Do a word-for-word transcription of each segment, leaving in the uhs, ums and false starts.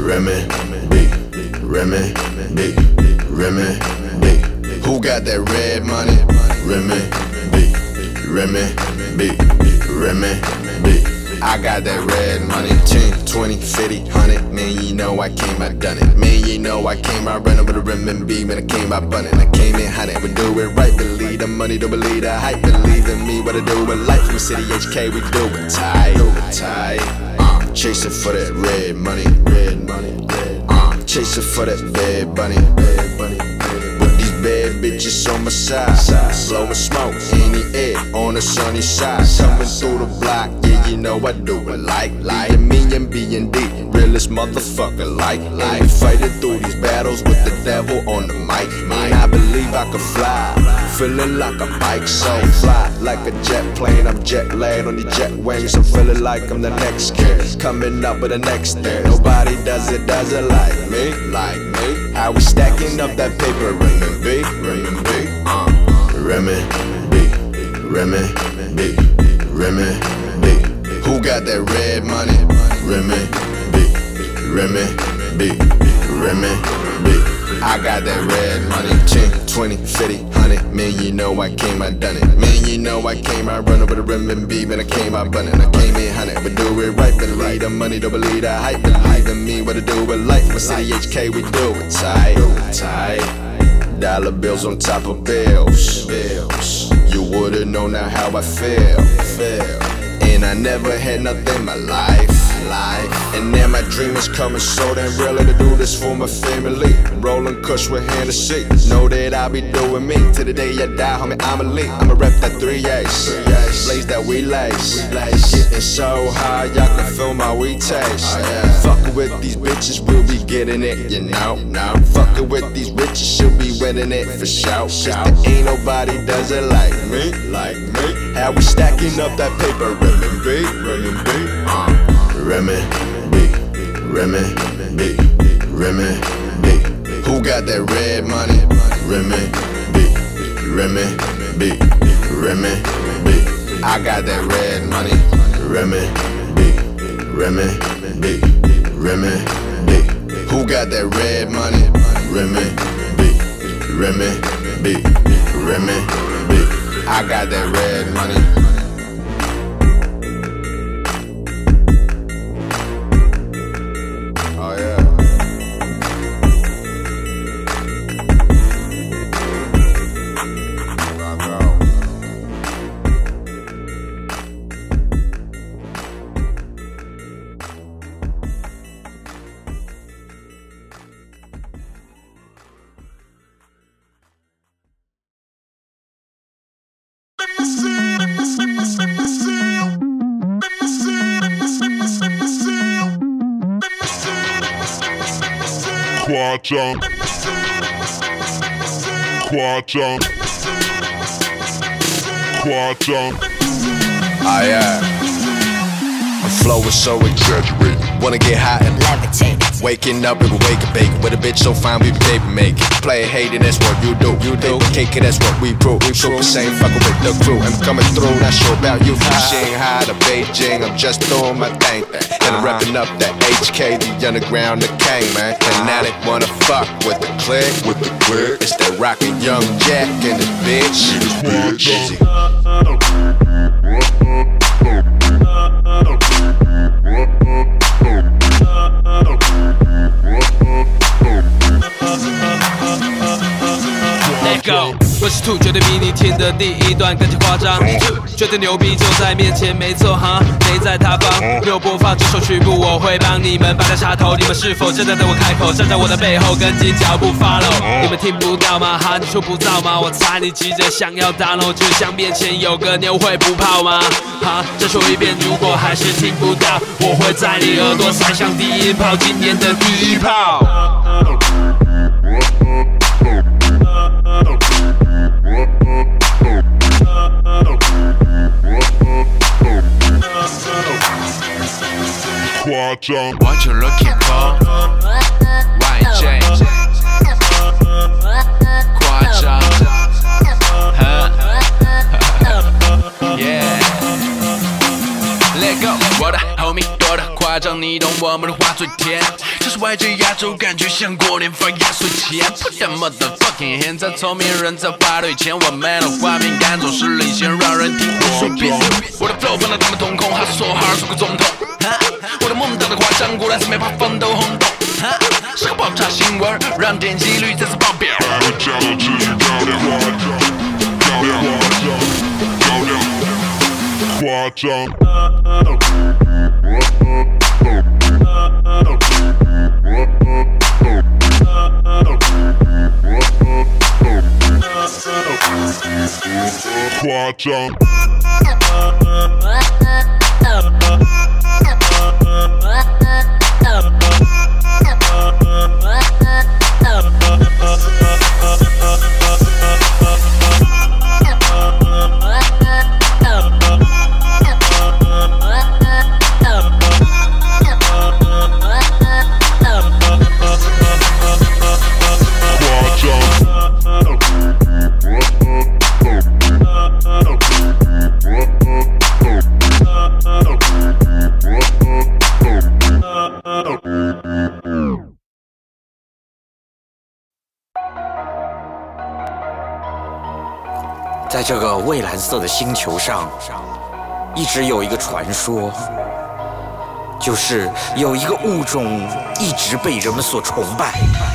Remy B, Remy B, Remy B. Who got that red money? Remy B, Remy B, Remy B. I got that red money. ten, twenty, fifty, one hundred. Man, you know I came, I done it. Man, you know I came, I running with a renminbi. Man, I came, I bunnin'. I came in hunting. We do it right. Believe the money, don't believe the hype. Believe in me, what I do with life. From City H K, we do it tight. Do it tight. Uh, chasing for that red money. Red money. Red. Uh, chasing for that bad bunny. Bad bunny. With these bad bitches on my side. Blowing smoke in the air on the sunny side. Coming through the block. You know I do it like, like me and B and D, realest motherfucker like, like fighting through these battles with the devil on the mic. Man, I believe I can fly, feeling like a bike, so fly like a jet plane. I'm jet lagged on the jet wings. I'm feeling like I'm the next kid, coming up with the next thing. Nobody does it, does it like me, like me. How we stacking up that paper, Remy B, Remy B, uh, Remy B, Remy B, Remy B. Who got that red money? Remy B, Remy B, Remy B. I got that red money. ten, twenty, fifty, one hundred. Man, you know I came, I done it. Man, you know I came, I run over the renminbi. Man, I came, I bunnin'. I came in hunting, but do it right. Believe the money, don't believe the hype. Believe in me, what I do with life. From City H K, we do it tight, do it tight. Dollar bills on top of bills. Bills. You would've known now how I feel. Feel. And I never had nothing in my life, life. And now my dream is coming so damn real to do this for my family. Rolling kush with Hennessy, know that I'll be doing me till the day I die, homie. I'm elite. I'ma rep that three A's, blaze that we lace. Getting so high, y'all can feel my weed taste. Fucking with these bitches, we'll be getting it, you know. Now fucking with these bitches, she'll be winning it for sure. Cause there ain't nobody does it like me, like me. How we stacking up that paper, Remy B, Remy B, uh, Remy B, Remy B, Remy B. Who got that red money? Remy B, Remy B, Remy B. I got that red money. Remy B, Remy B, Remy B. Who got that red money? Remy B, Remy B, Remy B. I got that red money. Oh yeah. Rock out. Quad jump, quad jump, quad jump. Oh yeah. My flow is so exaggerated. Wanna get high and levitate. Waking up, we were wake and bake. With a bitch so fine, we be paper make. Play hating, that's what you do. You do. Cake, that's what we prove. We super same fucking with the crew. I'm coming through, not sure about you. From Shanghai to Beijing, I'm just doing my thing. And I'm repping up that H K, the underground, the king, man. And now they wanna fuck with the click, with the click. It's that rockin' young Jack and the bitch. Bitch. Go， 我是兔，绝对比你听的第一段更加夸张，觉得牛逼就在面前，没错哈，没在他方。没有播放这首曲目，我会帮你们摆在插头。你们是否真的等我开口，站在我的背后，跟紧脚步 follow？ 你们听不到吗？哈，你说不到吗？我猜你急着想要 download， 就像面前有个妞会不泡吗？哈，再说一遍，如果还是听不到，我会在你耳朵塞上第一炮，今年的第一炮。 Quad jump. What you looking for? White James. Quad jump. Huh? Yeah. Let go. 我的 homie 多的夸张，你懂我们的话最甜。这是外亚洲感觉像过年发压岁钱 ，Put the motherfucking hands up， 聪明人在排队前，我们的画面感总是领先，让人听不顺便。我的 flow 放到他们瞳孔，哈说哈做个总统。我的梦当的夸张，果然是没怕风都轰动。是个爆炸新闻，让点击率再次爆表。 还会叫我持续高亮，高亮，高亮，夸张。夸张。 在这个蔚蓝色的星球上，一直有一个传说，就是有一个物种一直被人们所崇拜。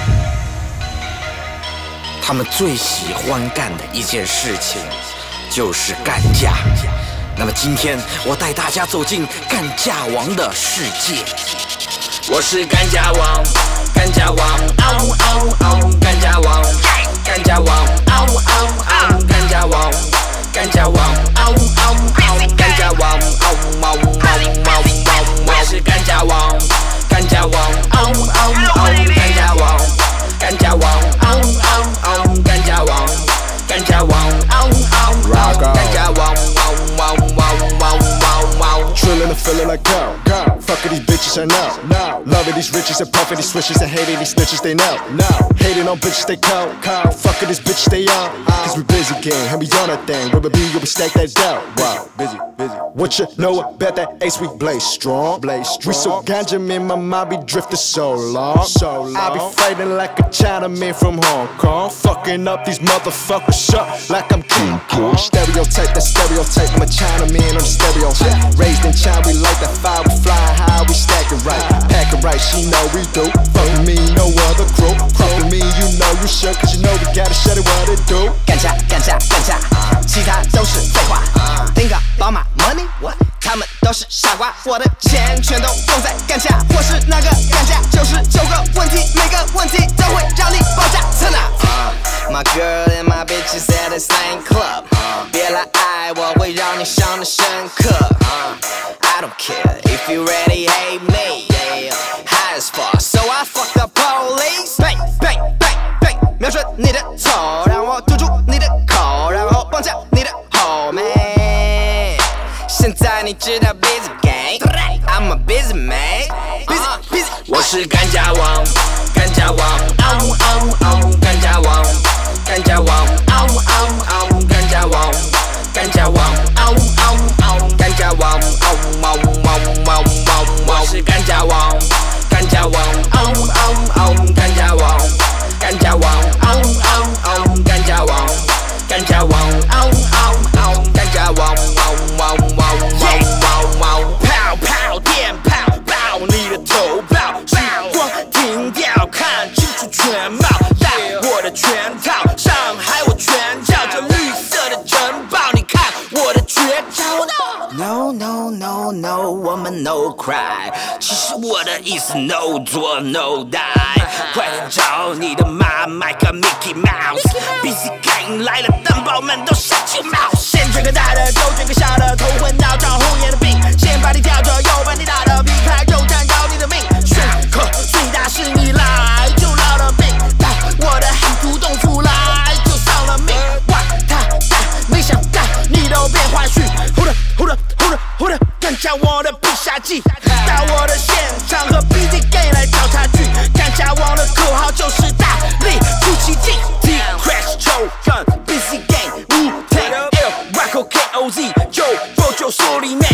他们最喜欢干的一件事情就是干架。那么今天我带大家走进干架王的世界。我是干架王，干架王，嗷呜嗷呜嗷呜，干架王，干架王，嗷呜嗷呜嗷呜，干架王，干架王，嗷呜嗷呜嗷呜，干架王，嗷呜嗷呜嗷呜嗷呜嗷呜，我是干架王，干架王，嗷呜嗷呜嗷呜，干架王，干架王，嗷呜嗷呜嗷呜，干架王，干架王，嗷呜嗷呜嗷呜，干架王，嗷呜嗷呜嗷呜嗷呜嗷呜嗷呜。 Trillin' and feeling like cow, cow. Fucking these bitches, I know, now. Loving these riches and puffing these switches and hating these snitches, they know, now. Hating on bitches, they cow, cow. Fucking these bitches, they on. Cause we busy gang, and we on that thing. Where we be, we stack that dough. Wow, busy, busy. What you know about that ace, we blaze strong. Blaze strong. We so ganja, me and my mom be drifting so long. So long. I be fighting like a Chinaman from Hong Kong. Fucking up these motherfuckers up like I'm King Kong. Stereotype, that stereotype. I'm a Chinaman on the stereo. Raised in China, we like that fire, we fly high, we stack it right. Pack it right, she know we do. Fuck with me, no other crew. Fuck with me, you know you should, cause you know we gotta shut it what it do. 干架干架干架，其他都是废话。丁个宝马 money， 他们都是傻瓜。我的钱全都用在干架，或是那个干架，九十九个问题，每个问题都会让你爆炸。真的。My girl and my bitches at the same club， 别来爱我，会让你伤得深刻。I don't care if you really hate me, high as fuck, so I fuck the police. Bang bang bang bang， 瞄准你的头，让我堵住你的口，然后绑架你的后妹。现在你知道 busy gang，I'm a busy man，busy busy。我是干架王，干架王，嗷呜嗷呜嗷呜，干架王，干架王，嗷呜嗷呜嗷呜，干架王，干架王，嗷呜嗷呜嗷呜，干架王，嗷呜嗷呜嗷呜嗷呜嗷呜，我是干架王，干架王，嗷呜嗷呜嗷呜，干架王，干架王，嗷呜嗷呜嗷呜，干架王，干架王，嗷呜嗷呜嗷呜，干架王，嗷呜嗷呜嗷呜嗷呜嗷呜，炮炮电炮爆你的头爆，时光停掉，看清楚全貌，带我的全套，上海我全叫，这绿色的城堡，你看我的绝招。No no no no， 我们 no cry， 其实我的意思 no 做 no die， 快点找你的妈买个 Mickey Mouse，Busy Gang 来了，蛋堡们都下去冒，先卷个大的，就卷个小的，头昏脑胀红眼的病，先把你吊着，又把你打的劈开，就占要你的命，选可最大是你来就饶了命，带我的狠毒动出来就丧了命，哇他干没想干你都变坏絮，呼的呼的呼的呼的，干架我的必杀技，到我的现场和 Busy Gang 来找差距，干架王的口号就是大力出奇迹 ，T Crash Choke Gun Busy Gang Wu Tang L Rocko K O Z 九九九说里面。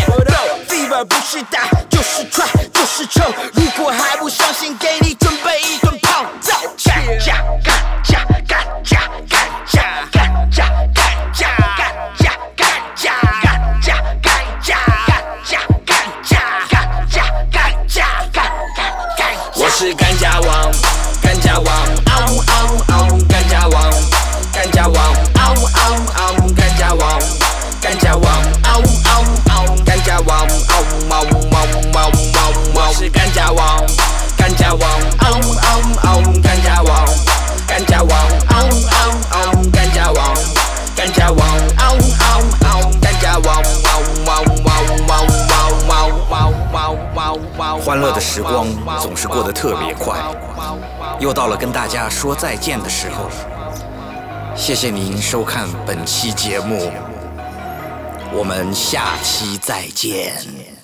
过得特别快，又到了跟大家说再见的时候了。谢谢您收看本期节目，我们下期再见。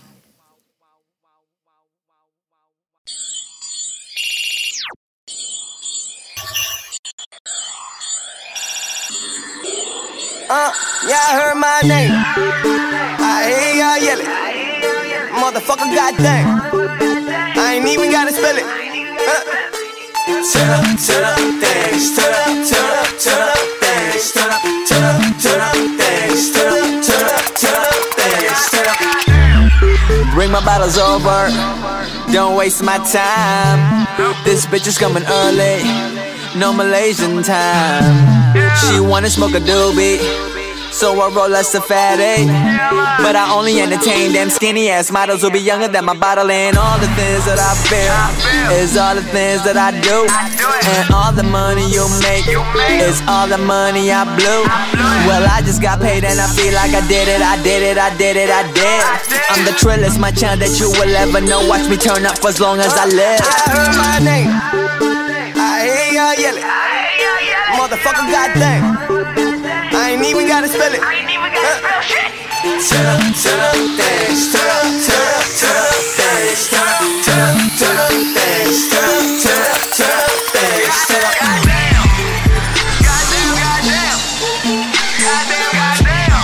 Uh, yeah, I heard my name. I hear y'all yelling. Motherfucker, goddamn. I ain't even gotta spell it. Uh. Turn up, turn up, dance. Turn up, turn up, turn up, dance. Turn up, turn up, turn up, dance. Turn up, turn up, turn up, dance. Turn up. Bring my bottles over. Don't waste my time. This bitch is coming early. No Malaysian time. She wanna smoke a doobie, so I roll us a fatty. But I only entertain them skinny ass models who'll be younger than my bottle. And all the things that I feel is all the things that I do. And all the money you make is all the money I blew. Well, I just got paid and I feel like I did it, I did it, I did it, I did. I'm the trillest, my child that you will ever know. Watch me turn up for as long as I live. I heard my name, I hear y'all yelling. Motherfucker, goddamn. I ain't even gotta spell it. I ain't even gotta spell shit. Turn up, turn up, dance. Turn up, turn up, turn up, dance. Turn up, turn up, turn up, dance. Turn up, turn up, turn up, dance. Turn up. Goddamn, goddamn, goddamn, goddamn, goddamn,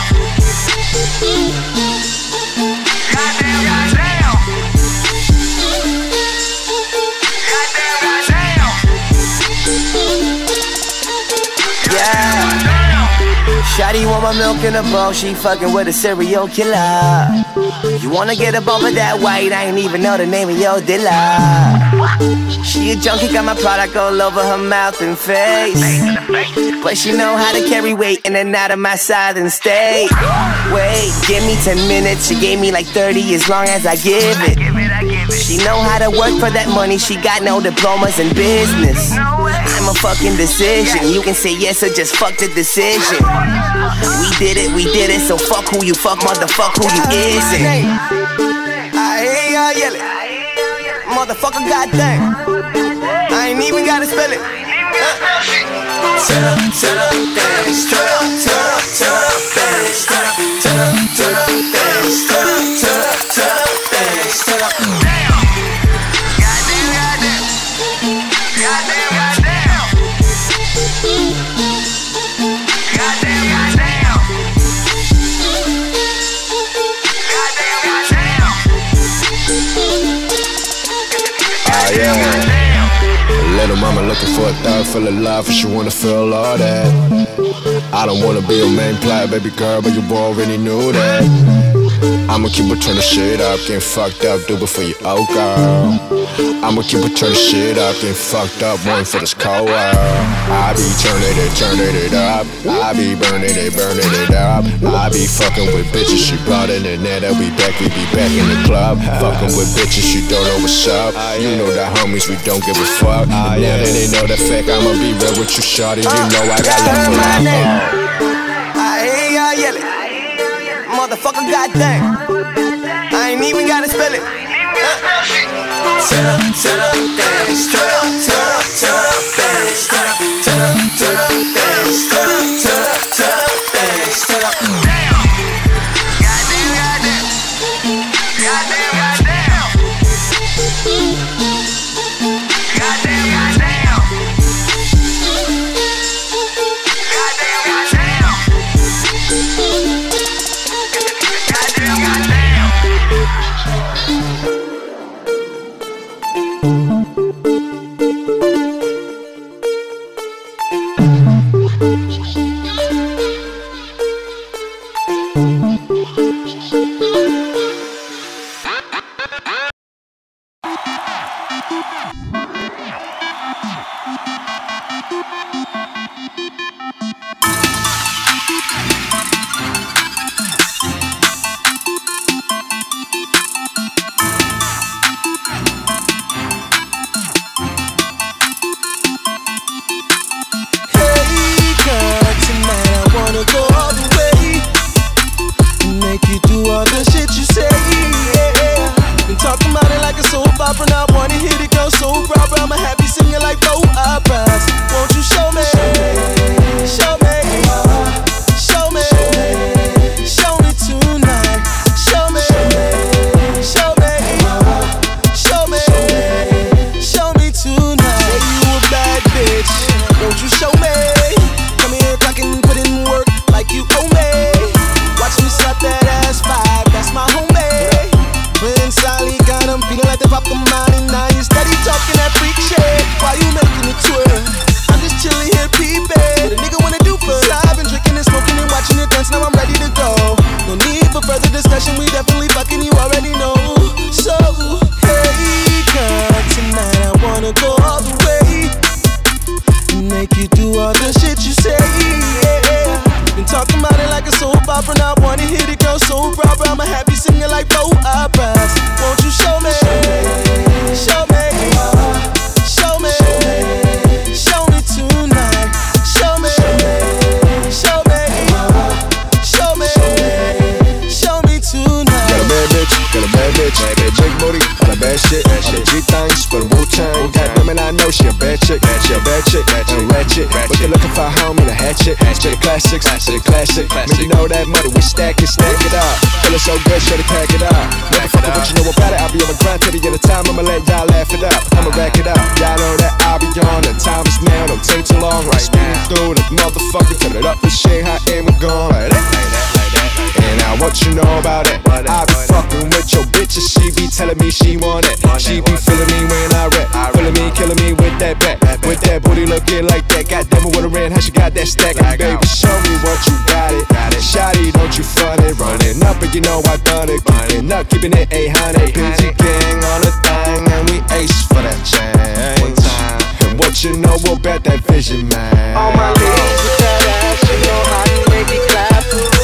goddamn, goddamn, goddamn, goddamn. Yeah. Shawty want my milk in a bowl, she fucking with a serial killer. You wanna get up over that white, I ain't even know the name of your dealer. She a junkie, got my product all over her mouth and face. But she know how to carry weight in and out of my southern state. Wait, give me ten minutes, she gave me like thirty as long as I give it. She know how to work for that money, she got no diplomas in business. I'm a fucking decision, you can say yes or just fuck the decision. We did it, we did it, so fuck who you fuck, motherfuck who you isn't. I hear y'all yelling, motherfucker, goddamn. I ain't even gotta spell it. Turn up, turn up, dance. Turn up, turn up, turn up, dance. Turn up, turn up, turn up, dance. Turn up, turn up, turn up, dance. Turn up. Goddamn, goddamn, goddamn, goddamn, goddamn, goddamn, goddamn, goddamn. Ah, yeah. Little mama looking for a thug full of love, and she wanna feel all that. I don't wanna be your main plot, baby girl, but you already knew that. I'ma keep her turn the shit up, getting fucked up, do it for you, oh girl. I'ma keep her turn the shit up, getting fucked up, one for this cold world. I be turning it, turning it up. I be burning it, burning it up. I be fucking with bitches, she brought in the net, I'll be back, we be back in the club. Fucking with bitches, you don't know what's up. You know the homies, we don't give a fuck. And now that they know the fact, I'ma be real with you, shawty. You know I got love for my name. I hear y'all yelling, motherfucker, goddamn. I ain't even gotta spell it. Turn up, turn up, dance. Turn up, turn up, turn up, dance. Turn up, turn up, turn up, dance. Turn up, turn up, turn up, dance. Turn up. Goddamn, goddamn, goddamn, goddamn, goddamn, goddamn, goddamn, goddamn, goddamn. Talking about it like a soap opera, now I wanna hit it, go so make you do all the shit you say, yeah. Been talking about it like a soap opera, now I wanna hit it, girl, so proper. I'm a happy singer like Bo Operas. Won't you show me, show me, show me, show me tonight. Show me, show me, show me, show me tonight. Got a bad bitch, got a bad bitch, bad bitch, big booty, all that bad shit, all the G things, but a Wu-Tang. Goddamn it, I know she a bad chick, she a bad chick, and a ratchet. What you looking for, homie, a hatchet? To the classics, to the classic. Make you know that money, we stack it, stack it up. Feeling so good, should have pack it up. Motherfucker, what you know about it? I'll be on the grind till the end of time. I'ma let y'all laugh it up. I'ma rack it up. Y'all know that I'll be on. The time is now, don't take too long. Right speeding through this motherfucker, turn it up and shake how aim we're going like that. And now what you know about it? I be fucking with your bitch and she be telling me she want it. She be feeling me when I rap, feeling me, killing me with that back, with that booty looking like that. Goddamn it, with a ran, how she got that stack? And baby, show me what you got it. Shawty, don't you front it, running up, and you know I done it. Keeping up, keeping it eight hundred. P G gang on the thing, and we ace for that change. And what you know about that vision, man? All my ladies with that ass, you know how to make it clap.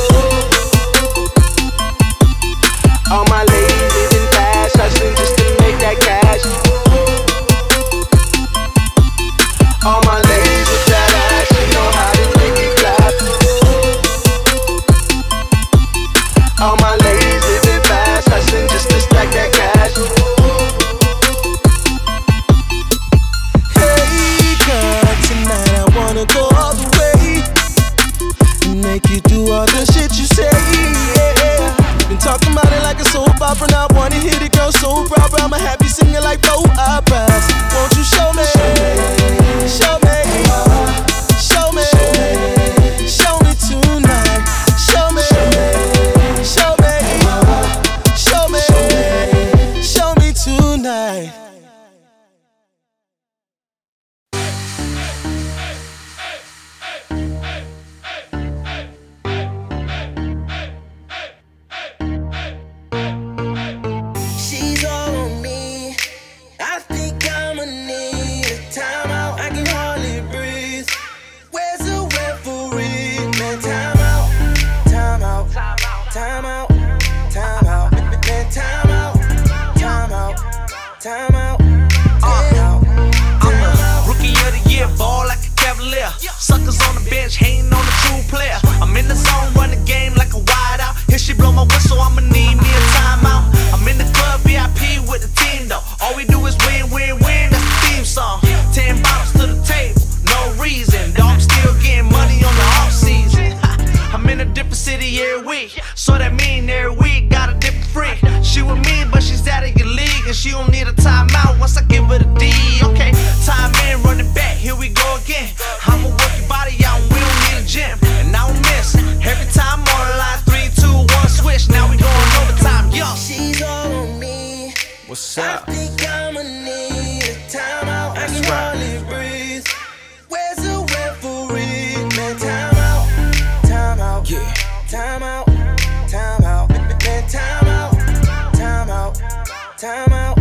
All my ladies living fast, hustling just to make that cash. All my ladies with that ass, you know how to make it clap. All my ladies living fast, hustling just to stack that cash. Hey girl, tonight I wanna go all the way and make you do all the shit you say, yeah. Been talking about it like a soap opera, now I wanna hit it, girl, so proper. I'm a happy singer like Bo Operas. Won't you show me, show me, show me, show me tonight. Show me, show me, show me, show me tonight. She's all on me. I think I'ma need a timeout. I can hardly breathe. Where's the referee? Man, timeout, timeout, timeout, timeout, man, timeout, timeout, timeout, timeout. I'm a rookie of the year, ball like a Cavalier. Suckers on the bench, hating on the true player. I'm in the zone, run the game like a wideout. Here she blow my whistle, I'ma need me a timeout. I'm in the club, V I P with the team though. All we do is win, win, win, that's the theme song. Ten bottles to the table, no reason. Dog still getting money on the off season. I'm in a different city every week, so that mean every week got a different freak. She with me, but she's out of your league, and she don't need a timeout once I give her the D. Okay, time in, run it back, here we go again. I'ma work your body out, and we don't need a gym. And I don't miss every time on the line, three, two, one, switch. Now we going overtime, yo. She's all on me. What's up? I think I'ma need a timeout. I can hardly breathe. Where's the referee? Man, timeout, timeout, Yeah. timeout, timeout, man, timeout, timeout, timeout,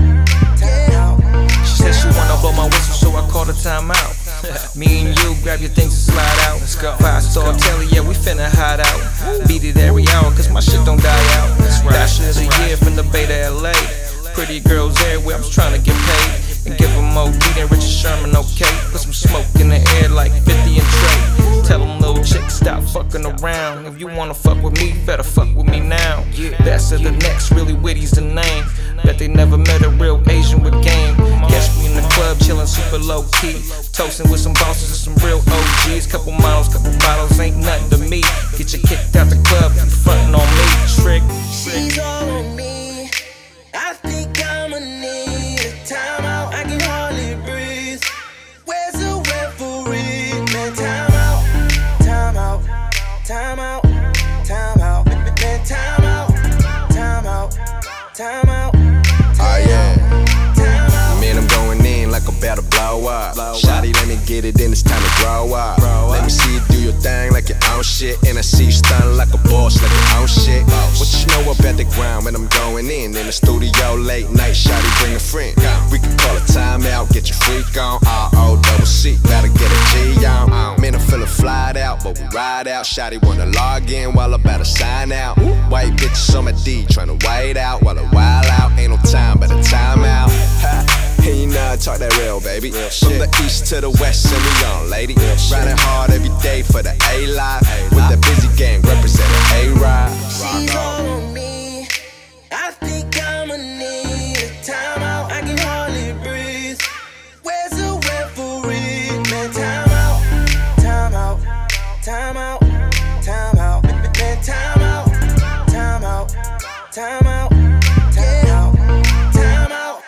timeout. She said she wanna blow my whistle, so I called a timeout. Me and you, grab your things and slide out. Let's go. Five star telly, yeah, we finna hide out. Beat it every hour, cause my shit don't die out. Dash of the year from the Bay to L A. Pretty girls everywhere, I'm just trying to get paid. And give them O D than Richard Sherman, okay? Put some smoke in the air like fifty and Trey. Tell them little chicks, stop fucking around. If you wanna fuck with me, better fuck with me now. Best of the next, really witty's the name. Bet they never met a real Asian with game. Catch me in the club, chillin' super low key. Toasting with some bosses and some real O Gs. Couple models, couple bottles, ain't nothing to me. Get you kicked out the club, you frontin' on me, trick. She's all on me. I think I'ma need a timeout. I can hardly breathe. Where's the referee? Man, timeout, timeout, timeout, timeout, man, timeout, timeout, timeout. Oh yeah. Man, I'm going in like I'm about to blow up. Shawty, let me get it, then it's time to grow up. Let me see you do your thing like your own shit. And I see you stunning like a boss, like your own shit. What you know about the ground when I'm going in? In the studio, late night, shawty, bring a friend. We can call a timeout, get your freak on. R O double C, gotta get a G on. ride out. Shawty wanna log in while I'm about to sign out. White bitches on my D, tryna white out while I wild out. Ain't no time but a time out. And you know I talk that real, baby. From the east to the west, and we on, lady. Riding hard every day for the A-Live. With the busy gang representing A-Ride. She's all on me. I think I'ma need a timeout. I can hardly breathe. Where's the referee? Man, time out, time out, time out, time out. Man, time out, time out, time out, time out, time out.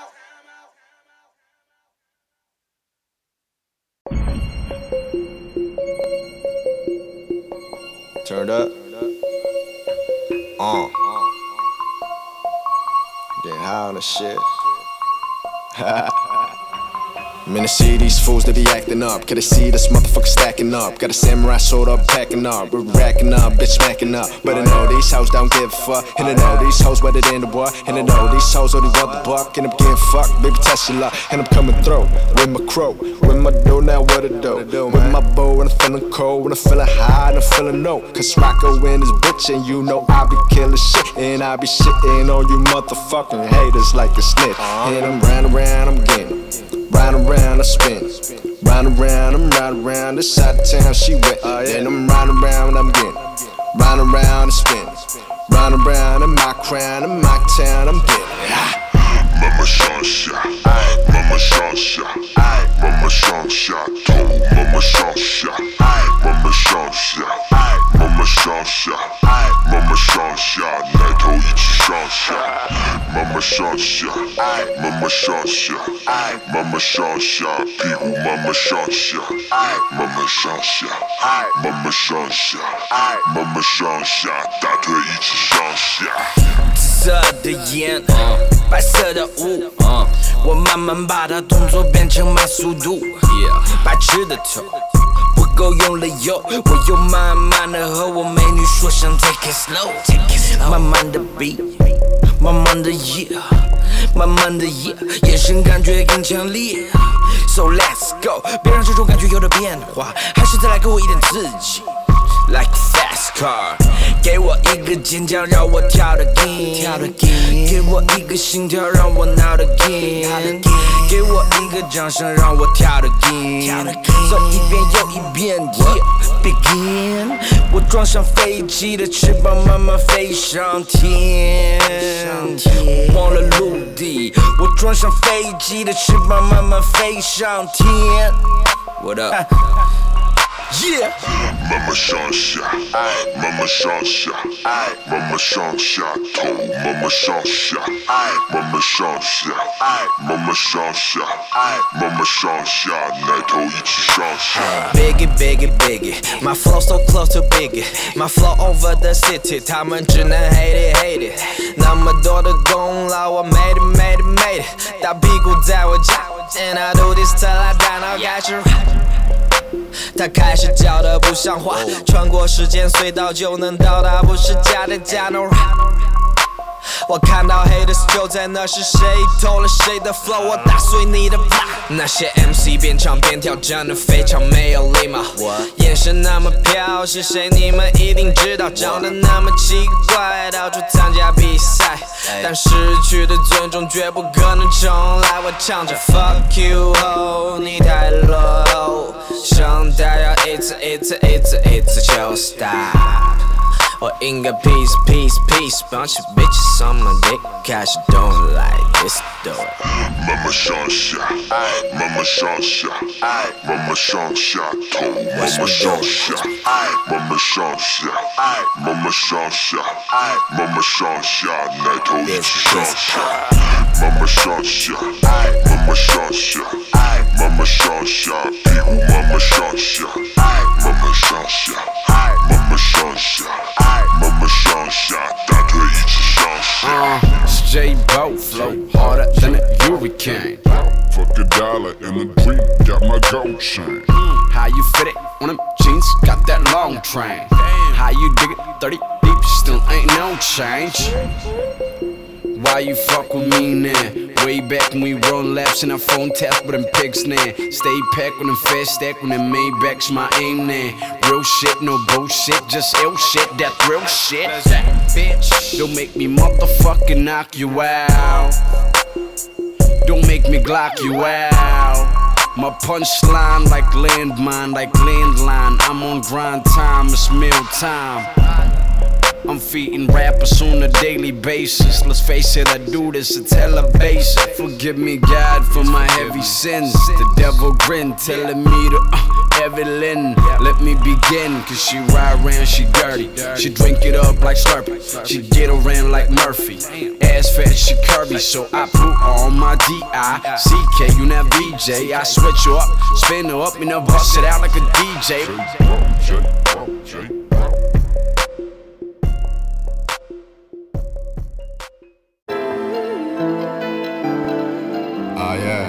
Turned up. Uh. Getting high on the shit. I'm in the see these fools, they be acting up. Gotta see this motherfucker stacking up. Got a samurai sword up, packing up. We're racking up, bitch smacking up. But I know these hoes don't give a fuck. And I know these hoes wetter than the what. And I know these hoes only want the buck. And I'm getting fucked, baby, test your luck. And I'm coming through with my crow, with my dough, now what it do? With my bow, and I'm feeling cold, and I'm feeling high, and I'm feeling low. Cause Rocco in this bitch, and you know I be killing shit. And I be shitting on you motherfucking haters like a snitch. And I'm round around, I'm getting round around, I spin. Round around, I'm round around. This side of town, she wet. Then I'm round around, I'm getting round around, I spin. Round around, in my crown, in my town, I'm getting. Mama Shansha, Mama Shansha, Mama Shansha, Mama Shansha, Mama Shansha, Mama Shansha, Mama Shansha, 奶头一起上下。Mama Shansha, Mama Shansha, Mama Shansha, 屁股 Mama Shansha, Mama Shansha, Mama Shansha, Mama Shansha, 大腿一起上下。 紫色的烟，白色的雾，我慢慢把它动作变成慢速度。白痴的头不够用了油，我又慢慢的和我美女说声 take it slow， 慢慢的 beat， 慢慢的 yeah， 慢慢的 yeah， 眼神感觉更强烈。So let's go， 别让这种感觉有了变化，还是再来给我一点刺激。Like a fast car， 给我一个尖叫，让我跳得紧；给我一个心跳，让我闹得紧；给我一个掌声，让我跳得紧。走一遍又一遍 ，Yeah begin。我装上飞机的翅膀，慢慢飞上天。忘了陆地，我装上飞机的翅膀，慢慢飞上天。What up？ Yeah. Mama Shansha, Mama Shansha, Mama Shansha, 头 Mama Shansha, Mama Shansha, Mama Shansha, Mama Shansha, 奶头一起上下。 Biggie, biggie, biggie, my flow so close to biggie, my flow over the city， 他们只能 hate it, hate it。那么多的功劳，我 made it, made it, made it。大屁股在我家 ，and I do this till I die， now got you。他开始叫得不像话，穿过时间隧道就能到达，不是假的假 no rap。我看到 haters 就在那是谁偷了谁的 flow， 我打碎你的 block。那些 M C 边唱边跳，真的非常没有礼貌。眼神那么飘，是谁？你们一定知道，长得那么奇怪，到处参加比赛，但失去的尊重绝不可能重来。我唱着 Fuck you ho， 你太 low， 声带要一次一次一次一次就 stop。我应该 peace peace peace bunch of bitches on my dick， 开始 don't like this do it。 Mama Shansha, Mama Shansha, Mama Shansha, 头 Mama Shansha, Mama Shansha, Mama Shansha, Mama Shansha， 奶头一起上下。Mama Shansha, Mama Shansha, Mama Shansha， 屁股 Mama Shansha, Mama Shansha, Mama Shansha。Mama Shansha， 大腿一起上下。 It's J-Bo flow harder than a hurricane. Fuck a dollar and a dream, got my gold chain. How you fit it on them jeans? Got that long train. How you dig it? thirty deep, still ain't no change. Why you fuck with me now? Way back when we run laps in our phone taps with them pigs now. Stay packed with them fast stack when them Maybach's my aim now. Real shit, no bullshit, just ill shit, that real shit. Bitch, don't make me motherfucking knock you out. Don't make me glock you out. My punchline like landmine, like landline. I'm on grind time, it's meal time. I'm feeding rappers on a daily basis. Let's face it, I do this, it's hella basic. Forgive me, God, for my heavy sins. The devil grin, telling me to uh, Evelyn, let me begin. Cause she ride around, she dirty. She drink it up like Slurpee. She get around like Murphy. Ass fat, she curvy. So I put on my D I C K, you not B J. I switch her up, spin her up, and I bust it out like a D J. Oh yeah.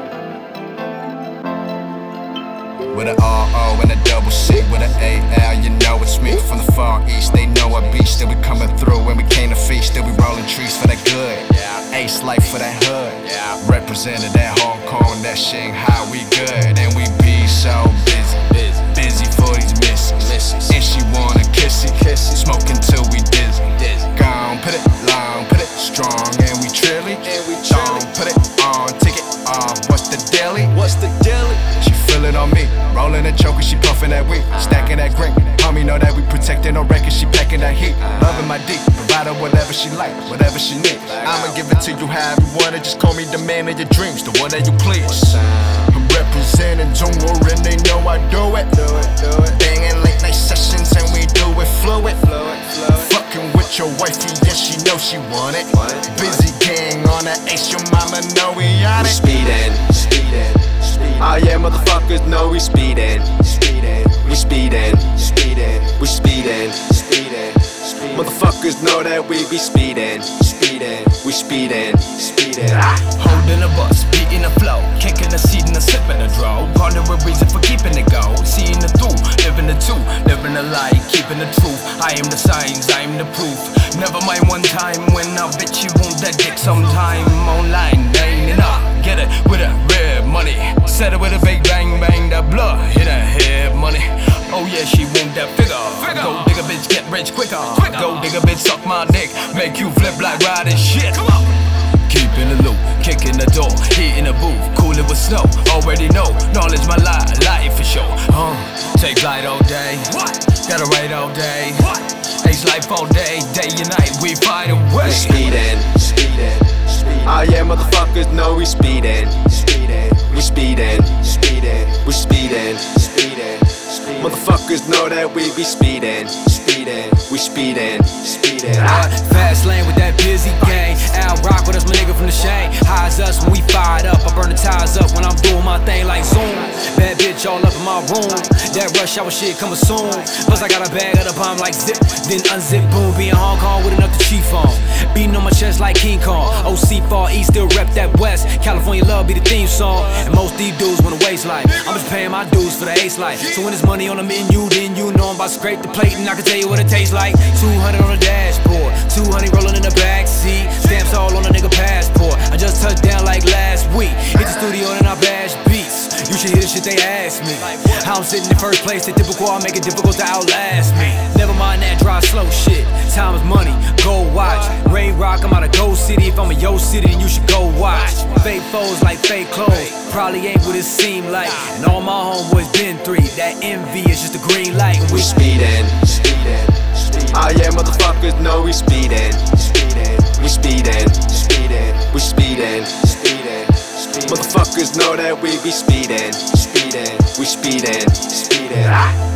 With an R O and a double C, with an A L, you know it's me. From the far east, they know I beat. Still we coming through when we came to feast. Still we rolling trees for that good. Ace life for that hood. Represented that Hong Kong, that Shanghai, we good. And we be so busy, busy for these misses. And she wanna kiss it, smoking till we dizzy. Gone, put it long, put it strong, and we trilly. Long, put it on, take it off. What's the daily? What's the daily? She feel it on me, rolling and choking, she puffing that weed, stacking that green. Homie know that we protecting no record, she packing that heat. Loving my deep, provide her whatever she like, whatever she needs. I'ma give it to you how you want it, just call me the man of your dreams, the one that you please. I'm representing Jungwoo and they know I do it. Banging late night sessions and we do it fluid. Fucking with your wifey, yeah she know she want it. Busy gang on the ace, your mama know we on it. We speedin', speedin', speedin'. Oh yeah, motherfuckers know we speedin', speedin'. We speedin', speedin'. We speedin', speedin'. Motherfuckers know that we be speedin', speedin'. We speedin', speedin'. Holding a bus, beating the flow, kicking the seat and the sipping the draw. Ponder a reason for keeping it go, seeing it through, living the two, living the light, keeping the truth. I am the signs, I am the proof. Never mind one time when I bet you want that dick sometime online. Ain't enough, get it with a red money. Set it with a big bang bang, that blood in her head money. Oh yeah, she want that figure. Go dig a bitch, get rich quicker. Go dig a bitch, suck my dick, make you flip like riding shit. Come on. Keeping the loop, kicking the door, hitting the booth, cooling with snow. Already know, knowledge my life, life for sure. Uh, take flight all day, what? Gotta write all day, what? Ace life all day, day and night, we fight away. We speedin', speedin', speedin'. Oh yeah, motherfuckers know we speedin', speedin'. We speedin', speedin'. We speedin', speedin'. Motherfuckers know that we be speedin', speedin'. We speedin', speedin'. Fast lane with that busy gang. Al Rock with us, my nigga from the shade. Highs us when we fired up. I burn the tires up when I'm doing my thing like Zoom. Bad bitch all up in my room. That rush hour shit coming soon. Plus I got a bag of the bomb like zip. Then unzip, boom, be in Hong Kong with enough to chief on. Beating on my chest like King Kong. O C Far East still rep that West. California love be the theme song. And most these dudes wanna waste life. I'm just paying my dues for the ace life. So when there's money on the menu, then you know I'm about to scrape the plate and I can tell you what it tastes like. Two hundred on the dashboard, two hundred rolling in the backseat. Stamps all on a nigga passport. I just touched down like last week. Hit the studio and I bash beats. You should hear the shit they ask me. How I'm sitting in first place, they typical, I make it difficult to outlast me. Never mind that dry slow shit. Time is money, go watch. Ray Rock, I'm out of Gold City. If I'm in your city, then you should go watch. Fake foes like fake clothes, probably ain't what it seem like. And all my homeboys been three. That envy is just a green light. We speedin', speedin'. Oh yeah, motherfuckers know we speedin', speedin'. We speedin', speedin'. We speedin', speedin'. Motherfuckers know that we be speedin', speedin'. We speedin', speedin'.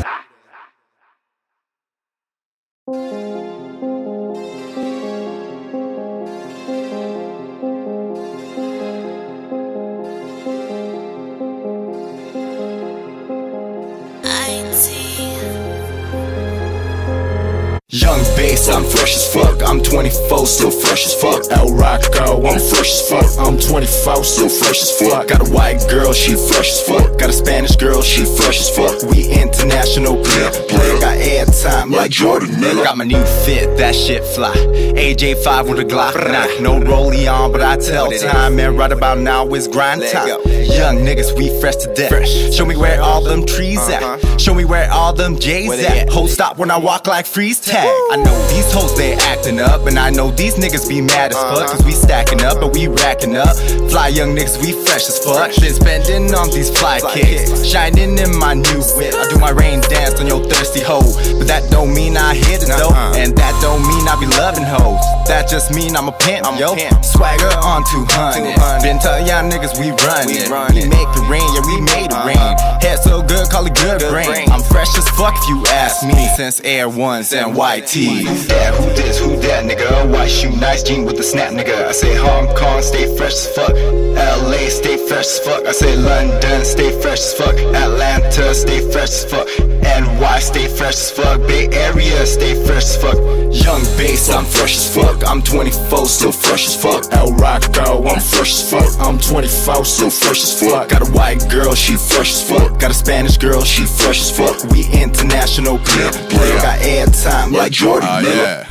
Young bass base, I'm fresh as fuck. I'm twenty-four, still fresh as fuck. El Rocco, I'm fresh as fuck. I'm twenty-four, still fresh as fuck. Got a white girl, she fresh as fuck. Got a Spanish girl, she fresh as fuck. We international player, player. Got airtime like Jordan Miller. Got my new fit, that shit fly. A J five with a Glock, nah, no rollie on, but I tell time, man, right about now it's grind time. Young niggas, we fresh to death. Show me where all them trees at. Show me where all them J's at. Hold stop when I walk like freeze tag. I know these hoes, they acting up, and I know these niggas be mad as fuck, cause we stacking up and we racking up. Fly young niggas, we fresh as fuck. Been spending on these fly kicks, shining in my new whip. I do my rain dance on your thirsty hoe, but that don't mean I hit it though, and that don't mean I be loving hoes. That just mean I'm a pimp, yo. Swagger on two hundred. Been tell y'all niggas we running. We make it rain, yeah, we made it rain. Head so good, call it good brain. I'm fresh as fuck if you ask me, since Air Ones and white tees. Who that, who this, who that, nigga? White shoe, nice jean with the snap, nigga. I say Hong Kong, stay fresh as fuck. L A, stay fresh as fuck. I say London, stay fresh as fuck. Atlanta, stay fresh as fuck. N Y, stay fresh as fuck. Bay Area, stay fresh as fuck. Young base, I'm fresh as fuck. I'm twenty-four, still fresh as fuck. El Rocco, I'm fresh as fuck. I'm twenty-four, still fresh as fuck. Got a white girl, she fresh as fuck. Got a Spanish girl, she fresh as fuck. We international player, player. Got airtime like Jordan uh, Miller. Yeah.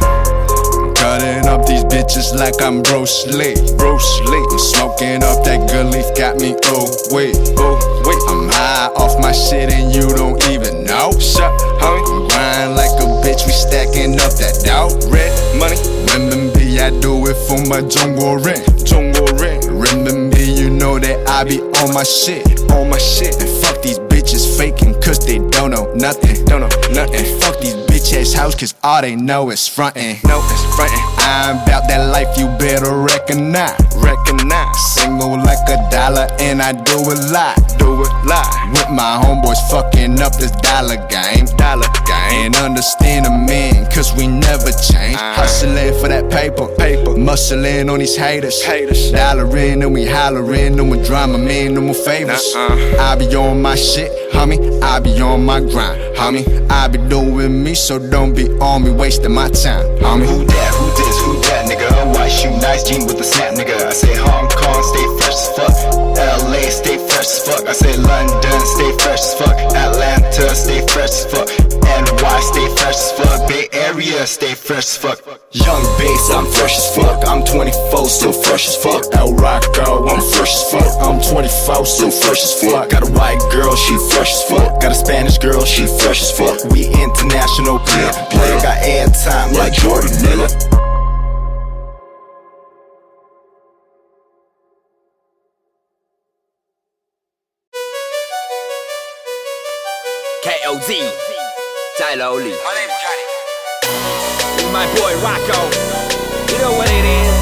Cutting up these bitches like I'm Bruce Lee. Bruce Lee. I'm smoking up that good leaf, got me oh wait, oh wait. I'm high off my shit and you don't even know. Shut, homie. Grind like a bitch, we stacking up that dough. Red money, renminbi, I do it for my jungle ring. Jungle ring, renminbi, you know that I be on my shit, on my shit. And fuck these bitches faking, cause they don't know nothing, don't know nothing. And fuck these bitch ass house, cause all they know is frontin'. No, it's frontin'. I'm about that life, you better recognize. Recognize. Single like a dollar, and I do a lot. Do it lot. With my homeboys fucking up this dollar game. Dollar game. And understand a man, cause we never change. Hustling for that paper. Paper. Muscling on these haters. Haters. Dollarin' and we hollerin'. No more drama, man, no more favors. I be on my shit, homie. I be on my grind, homie. I be doing me, so don't be on me wasting my time, homie. Who that, who this, who that, nigga? White shoe, nice jean with the snap, nigga. I say Hong Kong, stay fresh as fuck. L A, stay fresh as fuck. I say London, stay fresh as fuck. Atlanta, stay fresh as fuck. N Y, stay fresh as fuck. Bay Area, stay fresh as fuck. Young base, I'm fresh as fuck. I'm twenty-four, still fresh as fuck. El Rocco, I'm fresh as fuck. I'm twenty-four, still fresh as fuck. Got a white girl, she fresh as fuck. Got a Spanish girl, she fresh as fuck. We international player, player. Got airtime like Jordan Miller. K O Z 在楼里 My boy Rocco, you know what it is.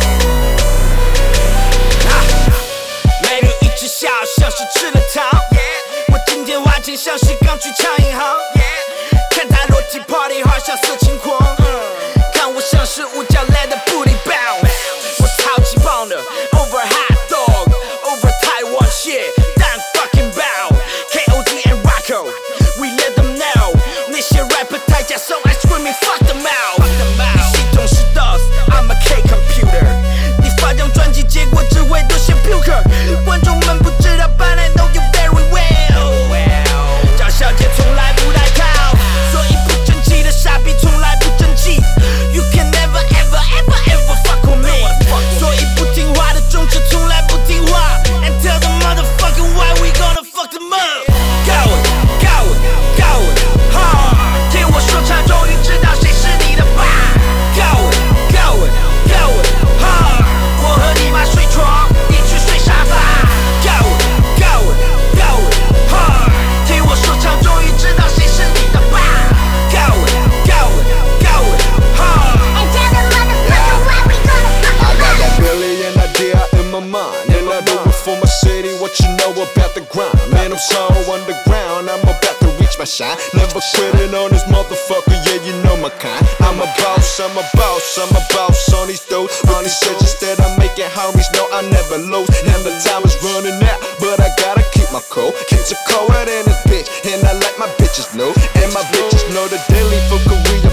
美女一直笑，像是吃了糖。我今天花钱像是刚去抢银行。看她裸体 party hard 像色情狂，看我像是五角来的 booty bounce。我超级棒的 over hot dog over Taiwan shit， 但 fucking bow K O Z and Rocco, we let them know 那些 rapper 太假 ，so I screaming fuck them out。你系统是 DOS, I'm a K computer。你发张专辑，结果只会多些 puker。观众们不知道 ，but I know you very well。找小姐从来不带套，所以不争气的傻逼从来不争气。You can never ever ever ever fuck with me。所以不听话的种子从来不听话。And tell the motherfucker why we gonna fuck them up。Going going going hard， 听我说唱，终于知道谁是你的爸。Going going going hard， 我和你妈睡床，你去睡沙发。Going going going hard， 听我说唱，终于知道谁是你的爸。Going going going hard， and tell the motherfucker why we gonna fuck them up。 I got that billion idea in my mind, and I do it for my city. What you know about the grind? Man, I'm so underground. I'm about to reach my shine. Never quitting on this motherfucker. Yeah, you know my kind. I'm a boss, I'm a boss, I'm a boss on these dudes. On these shit that I'm making, homies know I never lose. And the time is running out, but I gotta keep my cool. Keep it cold in this bitch, and I like my bitches know. And my bitches know the daily for Korea back to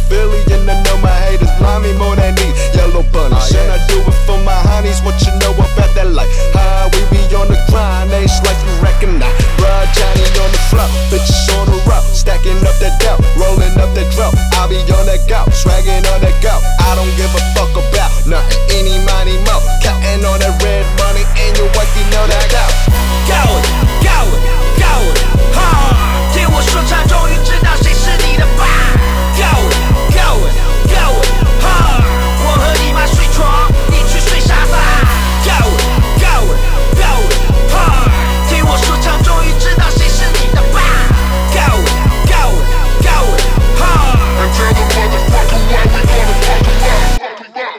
Philly, and I know my haters blind me more than these yellow bunnies. And I do it for my honeys, what you know about that life? How we be on the grind, they like you recognize. Bruh, Johnny on the floor, bitches on the road, stacking up that dough, rolling up that drum. I'll be on that go, swagging on that go. I don't give a fuck about nothing, any money more. Counting on that red money, and your wife, you know that go. Go it, go it, go it, ha！听我说唱，终于知道谁是你的爸。Go it, go it, go it, 哈！我和你妈睡床，你去睡沙发。Go it, go it, go it, 哈！听我说唱，终于知道谁是你的爸。Go it, go it, go it, 哈！ And tell the motherfucker why we gonna fuck around.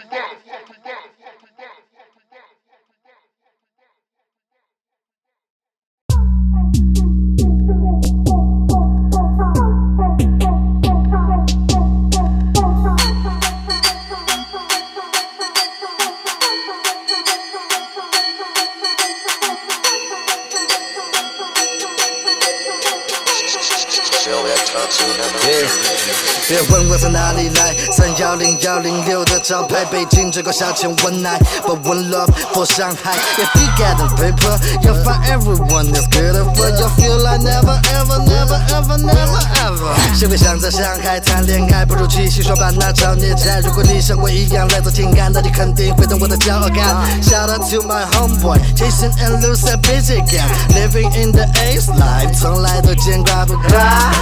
Yeah. 别问我从哪里来，三幺零幺零六的招牌，北京这个小钱 one night but one love for Shanghai. If you got the paper, you'll find everyone is good but you feel like never ever never ever never ever. 谁会想在上海谈恋爱，不如去西双版纳找孽债。如果你像我一样来自情感，那你肯定会懂我的骄傲感。Shout out to my homeboy Jason and Luce and Busy Gang, living in the Ace life， 从来都见怪不怪。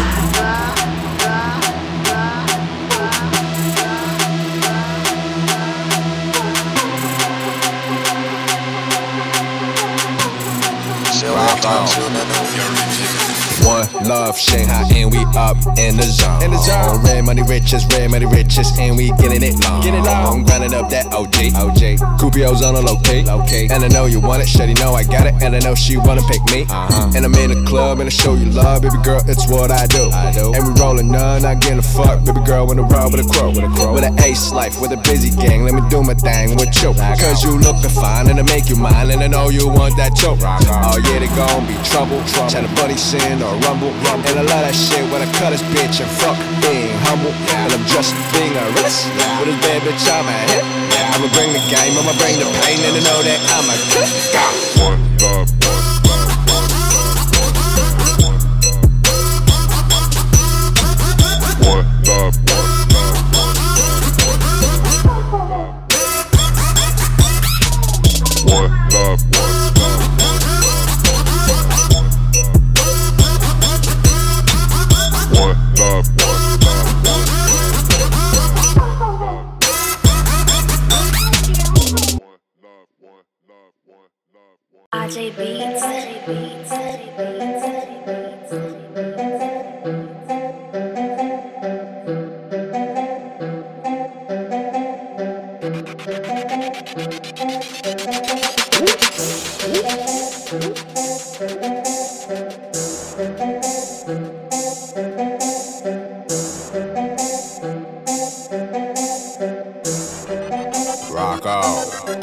One love, Shanghai, and we up in the zone. In the zone. Red money riches, red money riches, and we getting it long. Get it long. I'm grinding up that O G. O G. Coopio's on a low key. Low key. And I know you want it, shawty know I got it, and I know she wanna pick me. Uh-huh. And I'm in the club and I show you love, baby girl, it's what I do. I do. And we rolling none, not getting a fuck, baby girl, wanna roll with a crow, with a crow, with an ace life, with a busy gang. Let me do my thing with you, cause you lookin' fine and I make you mine, and I know you want that too. Oh yeah, they gon' be trouble, trouble. Try to buddy sin or rumble, rumble. And I love that shit when I cut this bitch and fuck being humble. And I'm just being a risk. With this bad bitch, I'm a hit. I'ma bring the game, I'ma bring the pain, and I know that I'm a good guy. One love, one love, one love, one love. R J Beats. R J Beats. R J Beats. Rock out.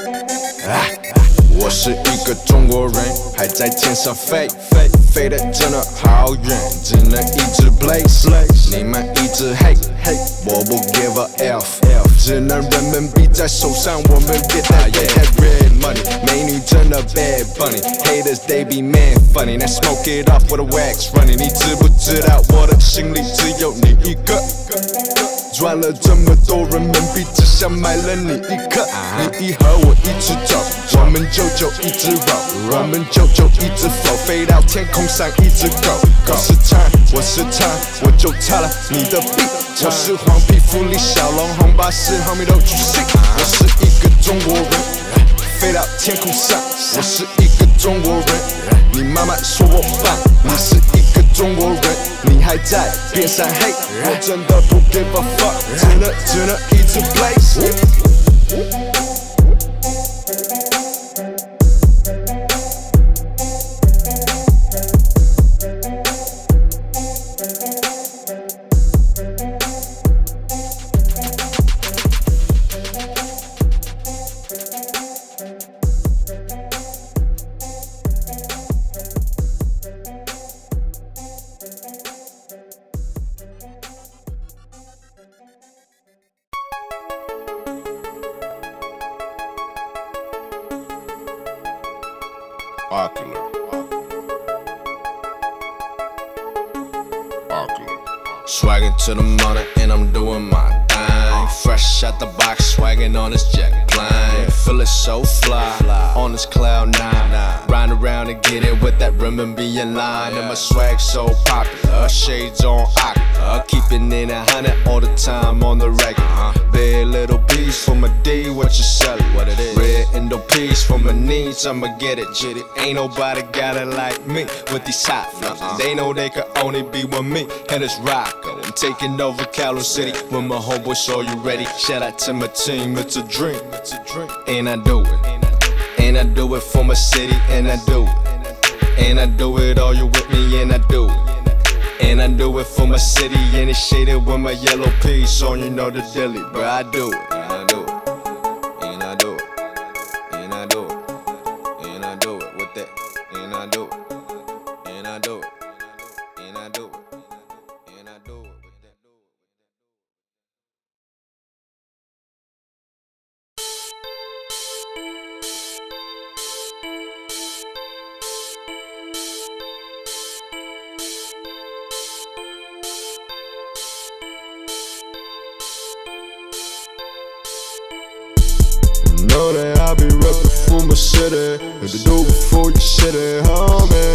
我是一个中国人，还在天上飞，飞飞得真的好远，只能一直 blaze， 你们一直 hate， 我不 give a f， 只能人民币在手上，我们 get that get that red money， 美女真的 bad bunny，haters they be man funny，now smoke it off with a wax running， 你知不知道我的心里只有你一个？赚了这么多人民币，只想买了你一颗。你一和我一直走，我们就就一直 roll， 我们就就一直 flow， 飞到天空上一直 go。我是唱，我是唱，我就差了你的 beat。我是黄皮肤里小龙，红巴士homie都去 see。我是一个中国人，飞到天空上。我是一个中国人，你妈妈说我棒。你是一个中国人，你还在边上 hate， 我真的不 give a fuck， 只能只能一直 blaze。 Swagging to the morning and I'm doing my thing. Fresh out the box, swagging on this jet plane. Feeling so fly, on this cloud nine. Ride around and get it with that renminbi in line. And my swag so popular, shades on Aqua. Keeping it a hundred all the time on the regular. Big little piece for my D, what you sellin'? What it is? Red Indo piece for my needs, I'ma get it. Ain't nobody got it like me with these hot flows. They know they can only be with me, and it's Rocco. I'm taking over Calo City with my homeboys, so you ready? Shout out to my team, it's a dream, it's a dream. And I do it, and I do it for my city, and I do it, and I do it all you with me, and I do it. And I do it for my city, and it's shaded with my yellow piece on, you know the dilly, bro. I do it, and I do it, and I do it, and I do it, and I do it with that, and I do it, and I do it, and I do it, and I do it with that. Know that I be reppin' for my city, and to do before you city, homie.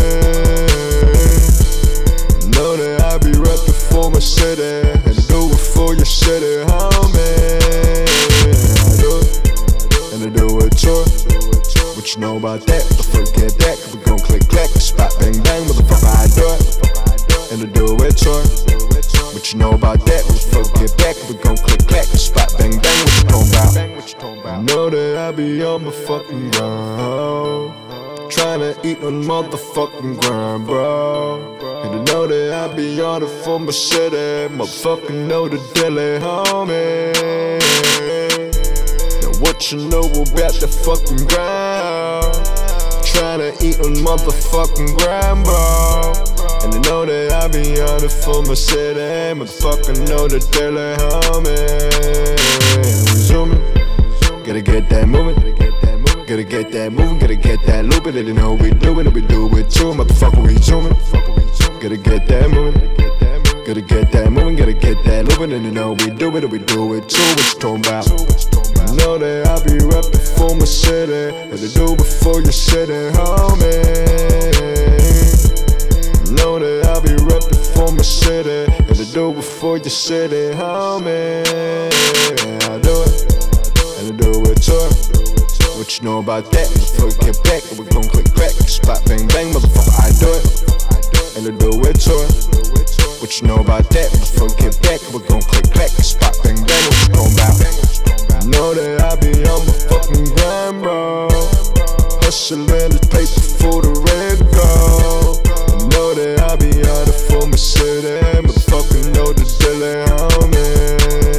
Know that I be reppin' for my city, and to do before your city, homie. I do it, and I do it too. What you know about that? Forget that, cause we gon' click clack, spot bang bang, motherfucker, I do it, and I do it too. What you know about that? Forget that, cause we gon' click clack, spot bang bang, what you talking about? Know that I be on my fucking grind, tryna eat on motherfucking grind, bro. And I know that I be on it for my city, motherfucking know the daily, homie. Now what you know about the fucking grind? Tryna eat on motherfucking grind, bro. And I know that I be on it for my city, motherfucking know the daily, homie. We zooming. Gotta get that moving, gotta get that moving, gotta get that looping. They know we do it, and we do it too, motherfucker, we zooming. Gotta get that moving, gotta get that moving, gotta get that looping. And they know we do it, and we do it too. What you talking about? I know that I be reppin' for my city, and I do before your city, homie. Know that I be reppin' for my city, and I do before your city, homie. I do it, and I do it too. What you know about that? Before we get back, we gon' click crack, spot bang bang, motherfucker, I do it, and I do it too. What you know about that? Before we get back, we gon' click crack, spot bang bang, what you talking about? I know that I be on my fucking grind, bro. Hustling this paper for the red gold. I know that I be on it for my city, motherfucking know the daily, homie.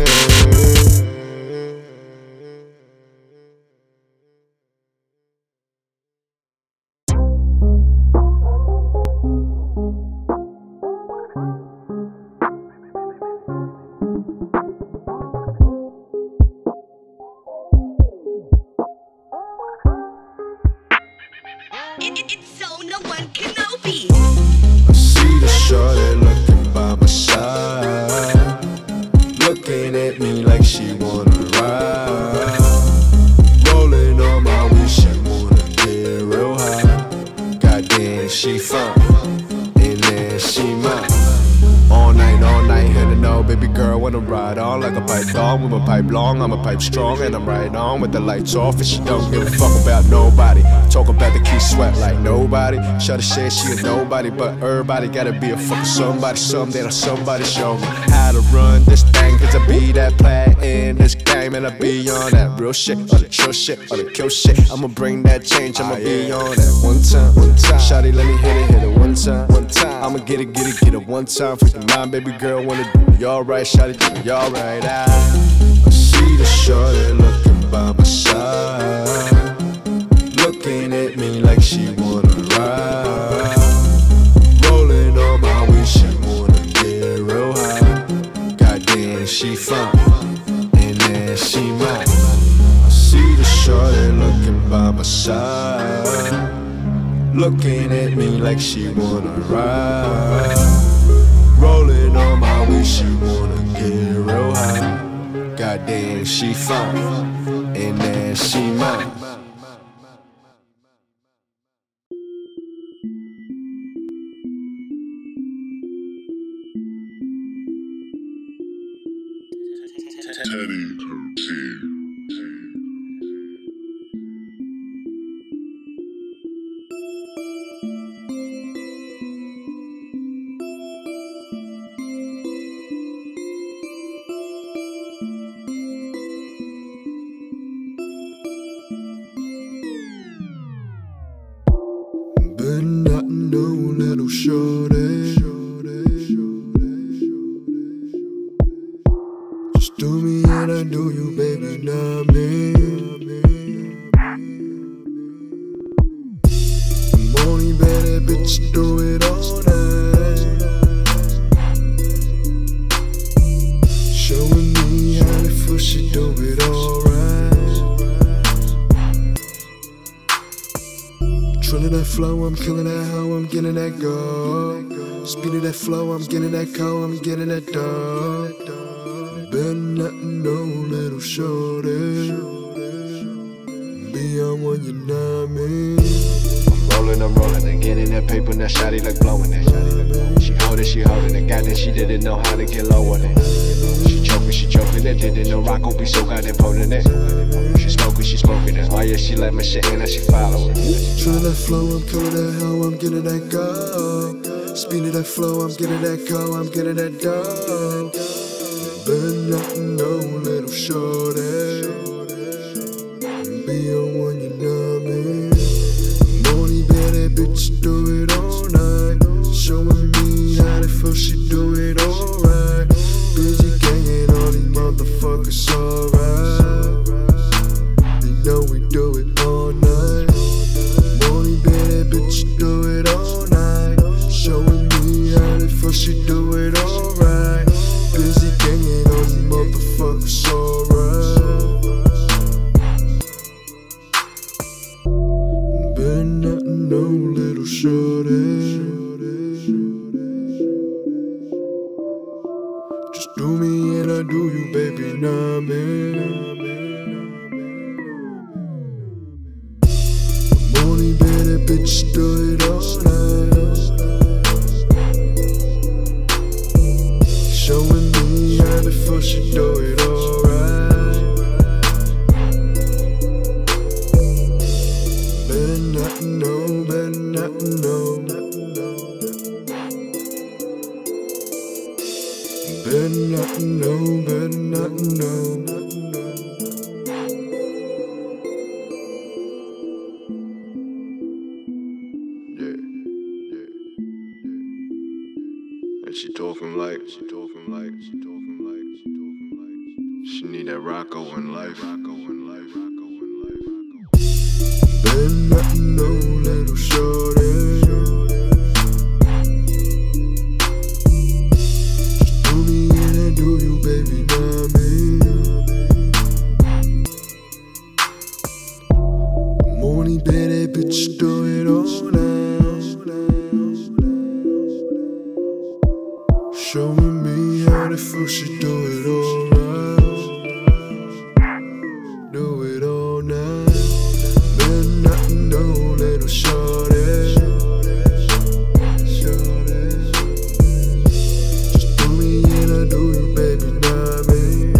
It, it, it's so no one can know me. I see the shorty looking by my side, looking at me like she wanna ride. Rolling on my weed, she wanna get real high. Goddamn, she fine, and then she mine. All night, all night, head to know, baby girl, wanna ride on like a python with my pipe long. I'm a pipe strong, and I'm right on with the lights off, and she don't give a fuck about nobody. Talk about the key sweat like nobody. Shawty said she a nobody, but everybody gotta be a fucking somebody. Someday, somebody show me how to run this thing, cause I be that player in this game, and I be on that real shit, or the chill shit, or the kill shit. I'ma bring that change, I'ma be on that one time, one time. Shawty, let me hit it, hit it one time, one time. I'ma get it, get it, get it one time. Freaking mind, baby girl, wanna do me alright. Shawty, do me alright. I, I see the shawty looking by my side, looking at me like she wanna ride. Rolling on my weed, she wanna get real high. Goddamn, she fine, and then she mine. I see the shorty looking by my side, looking at me like she wanna ride. Rolling on my weed, then she fine, and then she mine. Teddy T. But not no little shorty. Just do me and I do you, baby, not me. I'm only bad bitch, do it all night. Showing me how to feel, she do it alright. Trilling that flow, I'm killing that hoe, I'm getting that go. Speeding that flow, I'm getting that co, I'm getting that dough. Better not no little shorty. Be on one, you know me. I'm rolling, I'm rolling, and getting that paper, now shawty like blowing it. She hold it, she holding it, got that she didn't know how to get low on it. She choking, she choking it, didn't know Rocco be so goddamn potent it. She smoking, she smoking it, oh yeah, she let my shit in, now she follow it. Trilling that flow, I'm killing that hoe, I'm getting that go. Speeding that flow, I'm getting that co, I'm getting that dough. But not no little shorty. Be on one, you know me. Money bad bitch, do it all night. Showing me how to feel, she do it alright. Busy gangin' all these motherfuckers alright. You know we do it all night. Money bad bitch, do it all night. Showing me how to feel, she do it alright. Busy gangin' all these motherfuckers alright. But not no little shorty. Just do me and I do you, baby, nah man. Money better bitch, do it all night. Showing me how to feel, she do it alright. Better not know, better not know. Better not know, better not know. Yeah, yeah, yeah. And she talking like, she talking like, she talking like, she talking like. She need that Rocco in life, Rocco in life, Rocco in life. Better not know, little shorty. Do you, baby, not me? Money bad bitch, do it all night. Showing me how to feel, she do it alright. Do it all night. Better not know, little shorty. Just do me and I do you, baby, not me.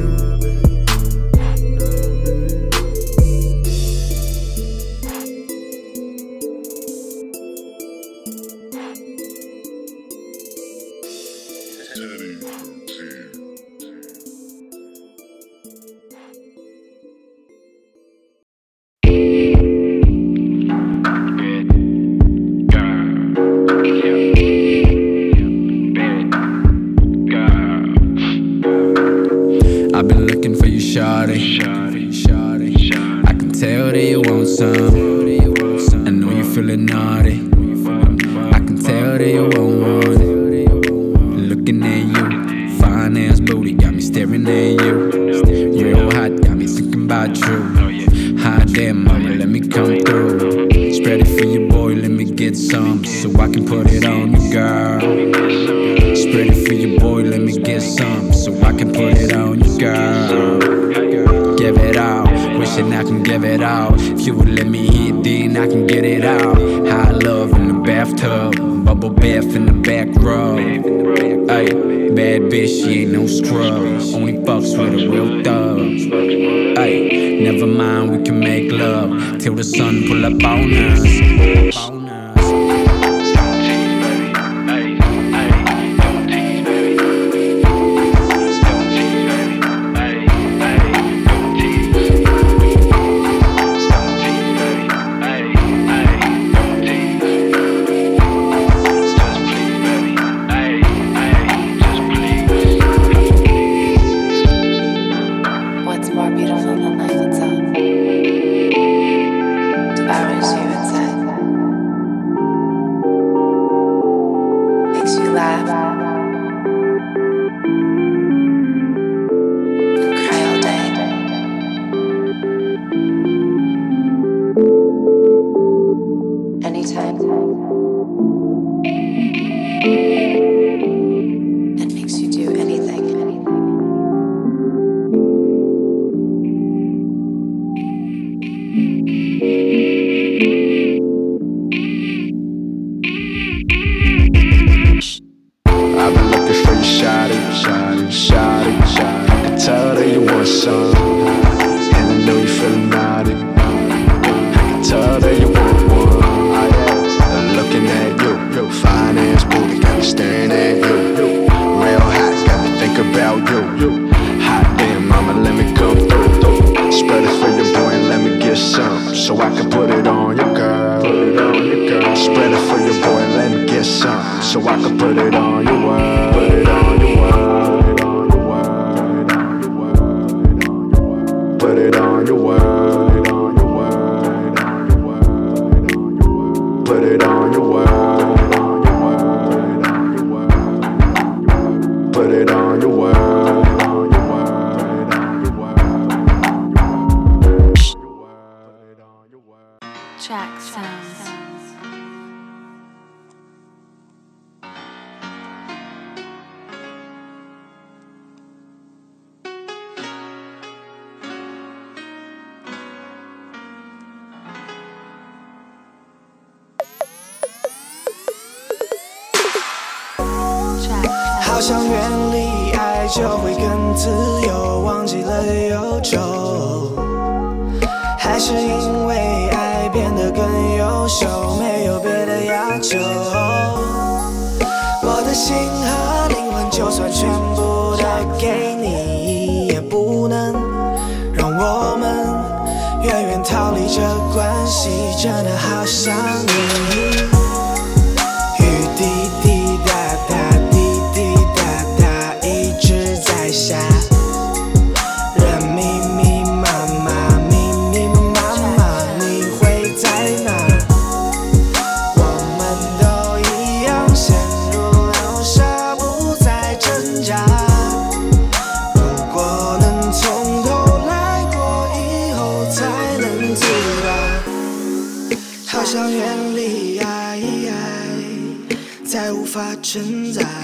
I've been looking for you, shawty. I can tell that you want some. I know you feeling naughty. I can tell that you want one. Looking at you, fine ass booty got me staring at you. Real hot, got me thinking about you. Hot damn, mama, let me come through. Spread it for your boy, let me get some, so I can put it on you, girl. Spread it for your boy, let me get some, so I can put it on you, girl. wishing I can give it all. If you would let me hit, then I can get it out. High love in the bathtub, bubble bath in the back row. Ay, bad bitch, she ain't no scrub. Only fucks with a real thug. Ay, never mind, we can make love till the sun pull up on us. 好想远离爱，就会更自由，忘记了忧愁。还是因为爱变得更优秀，没有别的要求。我的心和灵魂，就算全部都给你，也不能让我们远远逃离这关系。真的好想你。雨滴滴答答，滴滴答答，一直在下。人密密麻麻，密密麻麻，你会在哪？我们都一样陷入流沙，不再挣扎。如果能从头来过，以后才能自拔。好想远离爱，再无法承载。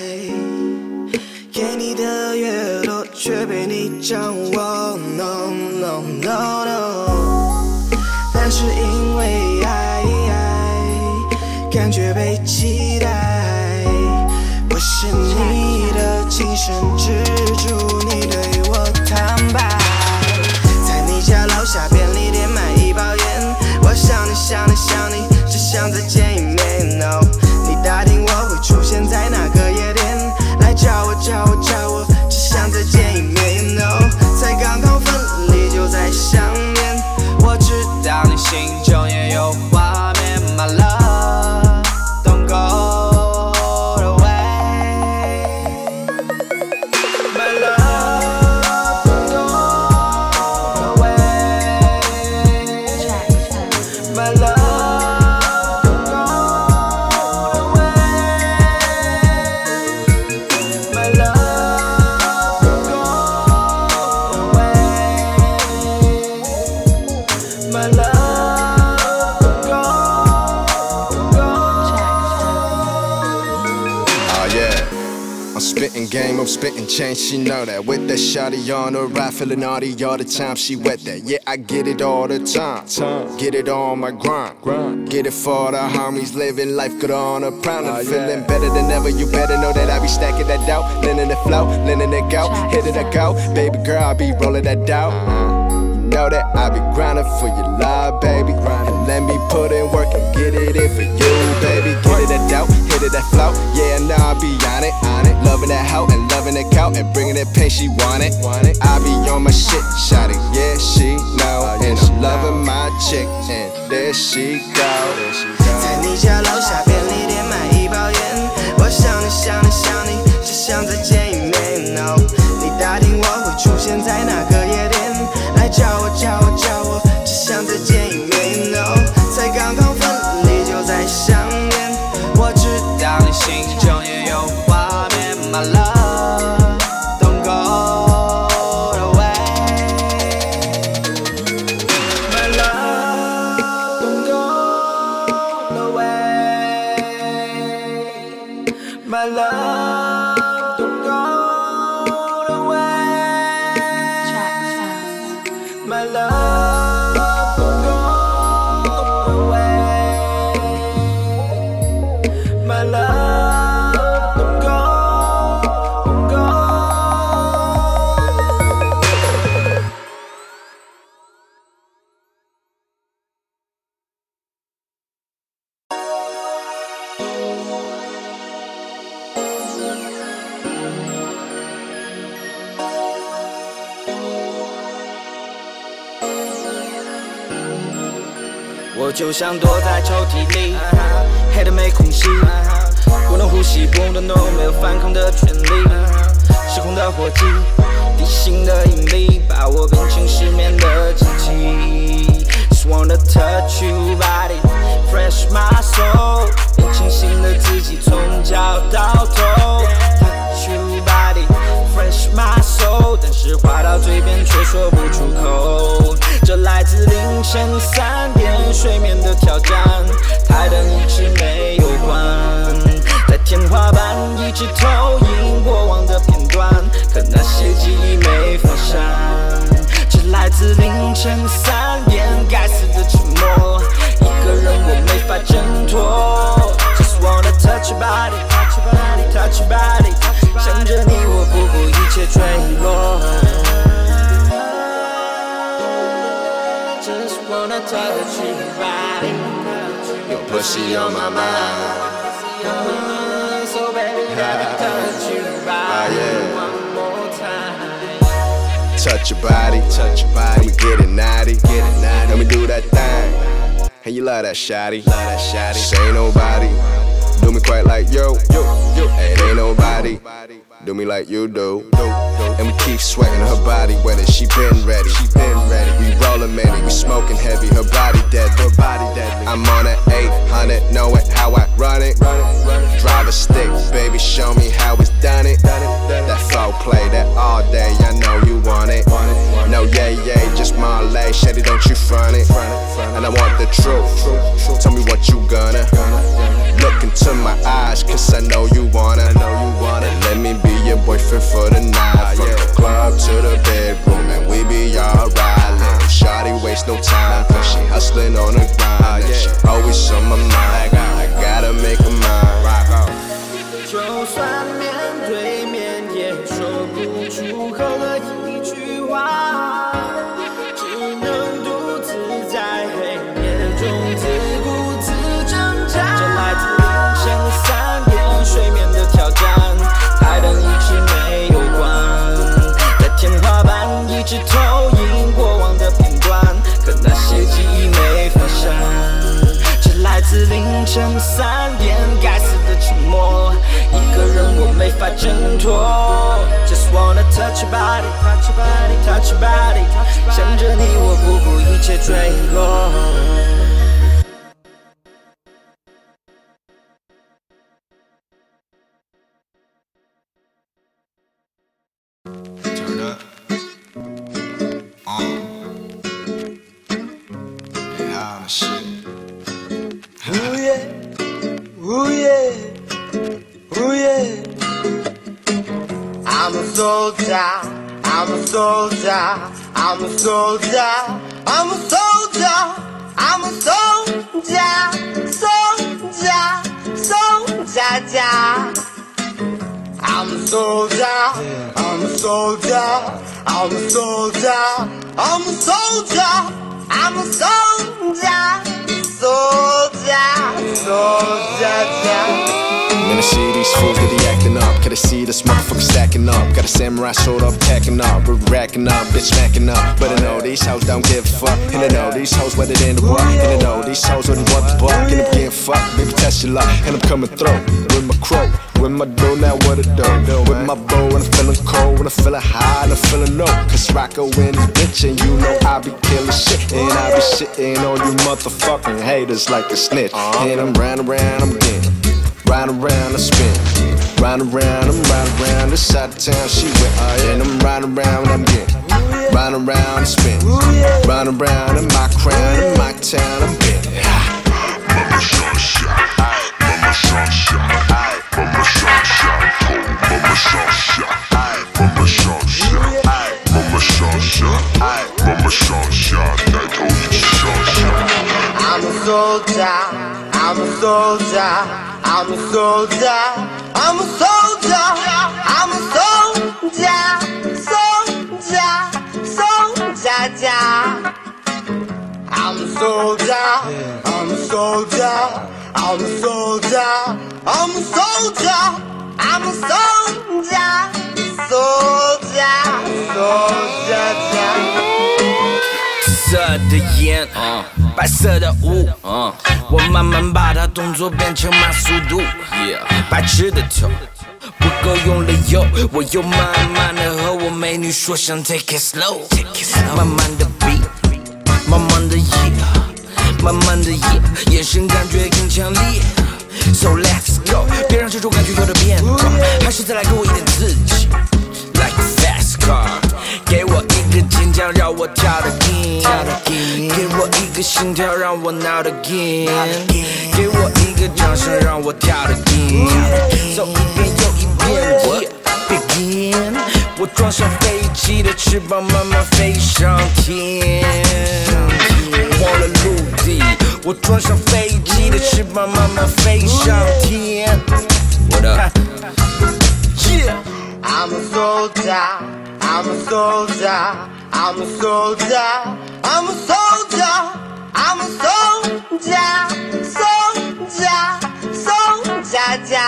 给你的越多，却被你掌握。No no no no。但是因为爱，感觉被期待。我是你的精神支柱，你对我坦白。在你家楼下便利店买一包烟，我想你想你想你，只想再见一面。No。你打听我会出现在哪个夜店，来找我找我找我，只想再见一面。You know， 才刚刚分离就在想念，我知道你心中也有画面。My love don't go away。 I'm spitting game, I'm spitting change, she know that. With that shawty on her ride, feeling naughty all the time, she wet that. Yeah, I get it all the time, get it on my grind, get it for the homies, living life good on a pound. I'm feeling better than ever, you better know that I be stacking that dough, letting it flow, letting it go, hit it, I go. Baby girl, I be rolling that dough. You know that I be grinding for your love, baby. And let me put in work and get it in for you, baby. Get it that dough, hit it that flow. Yeah, now I be on it, on it. Loving that hoe and loving that cow and bringing that pain, she want it. I be on my shit, shawty, yeah, she know. And I'm loving my chick, and there she go. 在你家楼下便利店买一包烟，我想你想你想你，只想再见一面。No， 你打听我会出现在哪个夜店，来找我找我找我，只想再见一面。No， 才刚刚分离就在想念，我知道你心中也有画面。My love don't go away， My love don't go away， My love don't go away， My love don't go away， My love。我就像躲在抽屉里，黑的没空隙，不能呼吸，不能动，没有反抗的权利。失控的火机，地心的引力，把我变成失眠的机器。Just wanna touch you body, fresh my soul， 变成新的自己，从脚到头。Touch you body, fresh my soul， 但是话到嘴边却说不出口。这来自凌晨三点睡眠的挑战，台灯一直没有关，在天花板一直投影过往的片段，可那些记忆没法删。这来自凌晨三点，该死的沉默，一个人我没法挣脱。Just wanna touch your body, touch your body, touch your body， 想着你我不顾一切坠落。Just wanna touch your body, your pussy on my mind. So baby, let me touch your body one more time. Touch your body, touch your body. We get it naughty, get it naughty. Let me do that thing. Hey, you love that shawty, love that shawty. Say ain't nobody do me quite like yo, yo, yo. Ain't ain't nobody do me like you do. And we keep sweating her body whether she been ready. She been ready. We rollin' many, we smoking heavy. Her body dead, her body deadly. I'm on an eight hundred, knowing how I run it. Drive a stick, baby, show me how it's done it. That flow play, that all day, I know you want it. No yeah yeah, just Marley, shady, don't you front it. And I want the truth. Tell me what you gonna. Look into my eyes, cause I know you wanna. And let me be your boyfriend for the night. From the club to the bedroom, and we be alright. Little shawty waste no time, cause she hustling on the grind. And she always on my mind, I gotta make her mine. 就算面对面也说不出口的一句话，只能独自在黑夜中自顾自挣扎。这来自凌晨三点睡眠的挑战，台灯一直没有关，在天花板一直投影过往的片段，可那些记忆没法删。这来自凌晨三点，该死的沉默，一个人我没法挣脱。Just wanna touch your body, touch your body, touch your body， 想着你我不顾一切坠落。 Turn up. Um. And how the shit. Ooh yeah, ooh yeah, ooh yeah. soldier, I'm a soldier, I'm a soldier, I'm a soldier, I'm a soldier, soldier, soldier. I'm a soldier, I'm a soldier, I'm a soldier, I'm a soldier, I'm a soldier, soldier, soldier. Man, I see these fools that they acting up. Gotta see this motherfucker stacking up. Got a samurai sword up, packing up. We're racking up, bitch smacking up. But I know these hoes don't give a fuck. And I know these hoes wetter than the what. And I know these hoes wouldn't want the buck. And I'm getting fucked, baby, test your luck. And I'm coming through with my crow, with my dough, now what it do? With my bow, and I'm feeling cold, and I'm feeling high, and I'm feeling low. Cause Rocco in this bitch, and you know I be killing shit. And I be shitting on you motherfucking haters like a snitch. And I'm round around, I'm getting. Round around, I spin. Round around, I'm round around. This side of town, she went. Uh, and I'm round around, I'm getting. Round around, I spin. Round around, in my crown, in my town, I'm getting. Mama shot shot, mama shot shot, mama shot shot, mama shot shot, mama shot shot, mama shot shot, mama shot shot. I told you to shot shot. I'm a soldier, I'm a soldier. I'm a soldier, I'm a soldier, I'm a soldier, soldier, soldier. I'm a soldier, I'm a soldier, I'm a soldier, I'm a soldier, I'm a soldier, soldier, soldier. 色的烟，嗯，白色的雾，嗯，我慢慢把它动作变成慢速度， yeah， 白痴的头不够用了油，我又慢慢的和我美女说想 take it slow， 慢慢的 beat， 慢慢的 yeah， 慢慢的 yeah， 眼神感觉更强烈 ，so let's go， 别让这种感觉有点变化，还是再来给我一点刺激 ，like a fast car。 给我一个尖叫，让我跳得劲；给我一个心跳，让我闹得劲；给我一个掌声，让我跳得劲。走一遍又一遍 ，Begin。我装上飞机的翅膀，慢慢飞上天。忘了陆地，我装上飞机的翅膀，慢慢飞上天。What up? Yeah. I'm a soldier. I'm a soldier, I'm a soldier, I'm a soldier, I'm a soldier, soldier, soldier.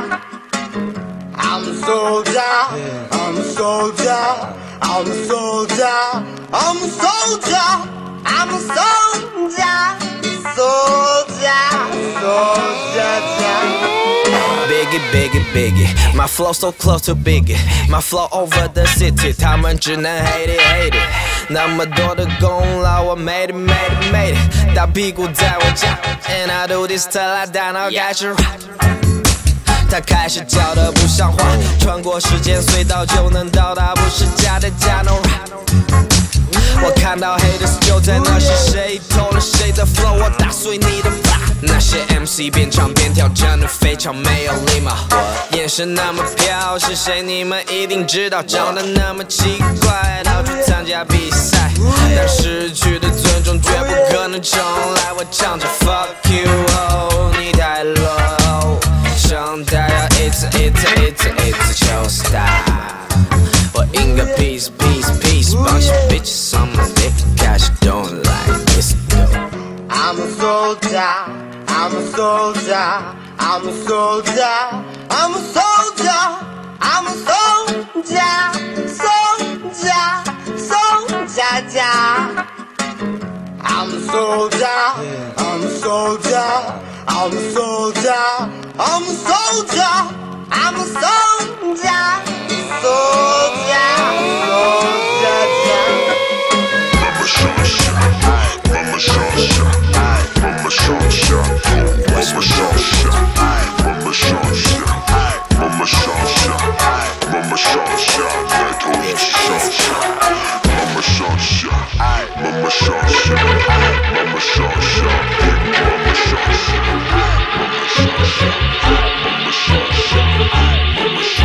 I'm a soldier, I'm a soldier, I'm a soldier, I'm a soldier, I'm a soldier, soldier, soldier. Biggie, biggie, biggie, my flow so close to biggie, my flow over the city， 他们只能 hate it, hate it。那么多的功劳，我 made it, made it, made it。大屁股在我家 ，and I do this till I die， now开始 rap。他开始叫得不像话，穿过时间隧道就能到达，不是假的假 no rap。我看到 haters 就在那时，谁偷了谁的 flow， 我打碎你的 block。那些 M C 边唱边跳，真的非常没有礼貌。眼神那么飘，是谁？你们一定知道。长得那么奇怪，到处参加比赛，但失去的尊重绝不可能重来。我唱着 fuck you， oh， 你太 low， 上台要一次一次一次一次求 stop。我应该 peace peace peace， 帮些 bitches on my dick， 开始 don't like this I'm a soldier, I'm a soldier, I'm a soldier, I'm a soldier, I'm a soldier, soldier, soldier. I'm a soldier, I'm a soldier, I'm a soldier, I'm a soldier, I'm a soldier, soldier, soldier. Mama shot shot, mama shot shot, mama shot shot, mama shot shot, mama shot shot, mama shot shot, mama shot shot. I told you to shot shot. Mama shot shot, mama shot shot, mama shot shot, mama shot shot, mama shot shot, mama shot shot, mama shot shot.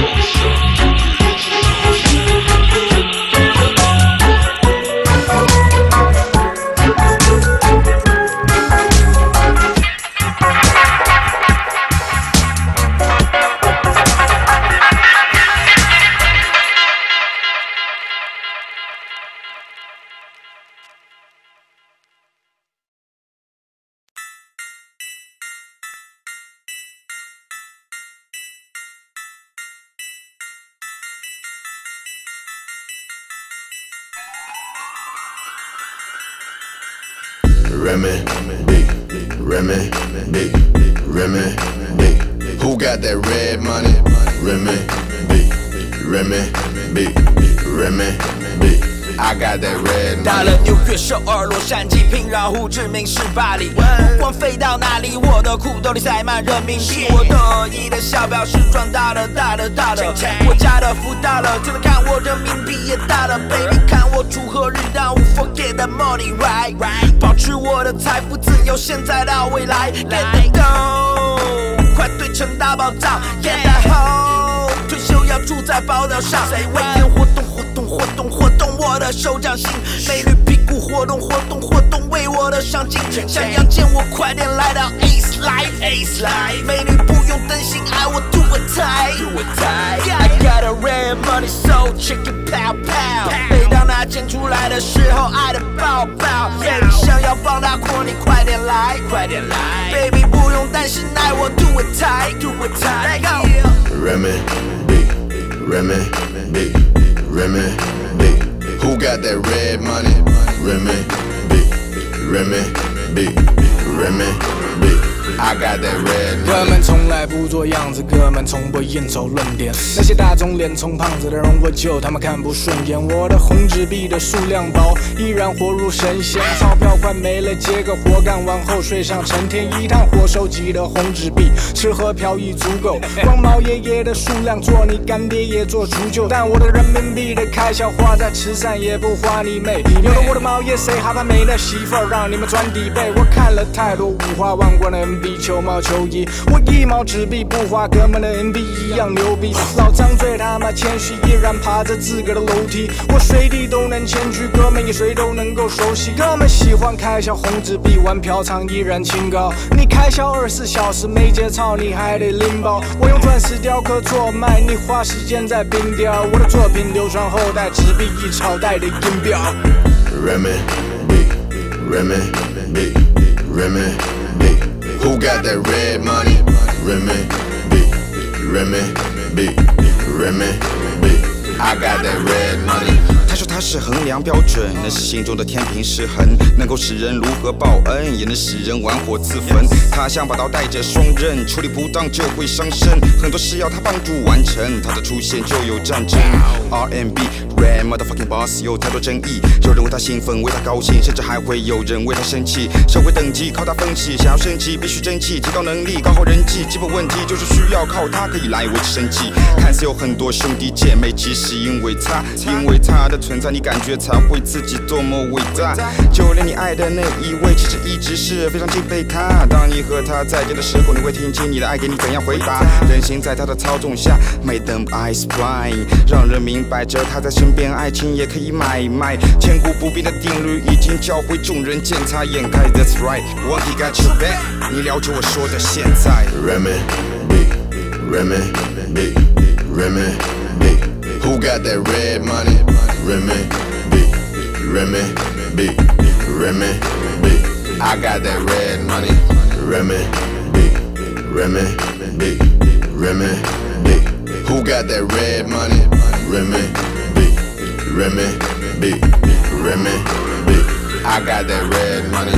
Remy, B, Remy, B, Remy, B. Who got that red money? Remy, B, Remy, B, Remy, B. I got that red money. 到了纽约、首尔、洛杉矶、平壤、胡志明市、巴黎，不管飞到哪里，我的裤兜里塞满人民币。我得意的小表示赚大了，大了，大了。我家的福大了，就能看我人民币也大了。Baby， 看我锄禾日当午 ，Forget the money right， 保持我的财富自由，现在到未来。Get the dough， 快对称大爆炸 ，Get the hoe， 退休要住在宝岛上，每天活动活动活动活动我的手掌心，美女屁股活动活动活动为我的上进，想要见我快点来到 Ace Life，Ace Life， 美女不用担心爱我 do it tight，do it tight。I got a red money so chicken pow pow， 每当他剪出来的时候，爱的爆爆。Baby 想要帮他过，你快点来，快点来。Baby 不用担心爱我 do it tight，do it tight。Let go。 Remy, B, Remy, B, Remy, B. Who got that red money? Remy, B, Remy, B, Remy, B. I got that red money. 哥们从来不做样子，哥们从不应酬论点。那些大众脸从胖子的人，我就他妈看不顺眼。我的红纸币的数量薄，依然活如神仙。钞票快没了，接个活干完后睡上成天。一趟火收集的红纸币，吃喝嫖已足够。光毛爷爷的数量做你干爹也做除旧。但我的人民币的开销花在慈善也不花你妹。有了我的毛爷谁还怕没了媳妇儿让你们钻底背？我看了太多五花万贯的 N B。 球毛球衣，我一毛纸币不花，哥们的 N B 一样牛逼。老张最他妈谦虚，依然爬着自个的楼梯。我随地都能前去，哥们也谁都能够熟悉。哥们喜欢开销红纸币，玩嫖娼依然清高。你开销二十四小时没节操，你还得拎包。我用钻石雕刻做卖，你花时间在冰雕。我的作品流传后代，纸币一朝代的音标。 Remy, B, Remy, B, Remy, B. Who got that red money? Remy, B, Remy, B, Remy, B. I got that red money. 他说他是衡量标准，那是心中的天平失衡，能够使人如何报恩，也能使人玩火自焚。他像把刀带着双刃，处理不当就会伤身，很多事要他帮助完成，他的出现就有战争。R and B Red motherfucking boss 有太多争议，有人为他兴奋，为他高兴，甚至还会有人为他生气。社会等级靠他分析，想要升级必须争气，提高能力，搞好人际。基本问题就是需要靠他可以来维持生计。看似有很多兄弟姐妹，其实因为他，因为他的存在，你感觉才会自己多么伟大。就连你爱的那一位，其实一直是非常敬佩他。当你和他再见的时候，你会听清你的爱给你怎样回答。人心在他的操纵下 ，Made them eyes blind， 让人明白，只要他在身边，爱情也可以买卖。千古不变的定律已经教会众人见他眼开。That's right， One he got your back， 你了解我说的现在。 Remy, B, Remy, B, Remy, B. Who got that red money? Remy, B, Remy, B, Remy, B. I got that red money. Remy, B, Remy, B, Remy, B. Who got that red money? Remy, B, Remy, B, Remy, B. I got that red money.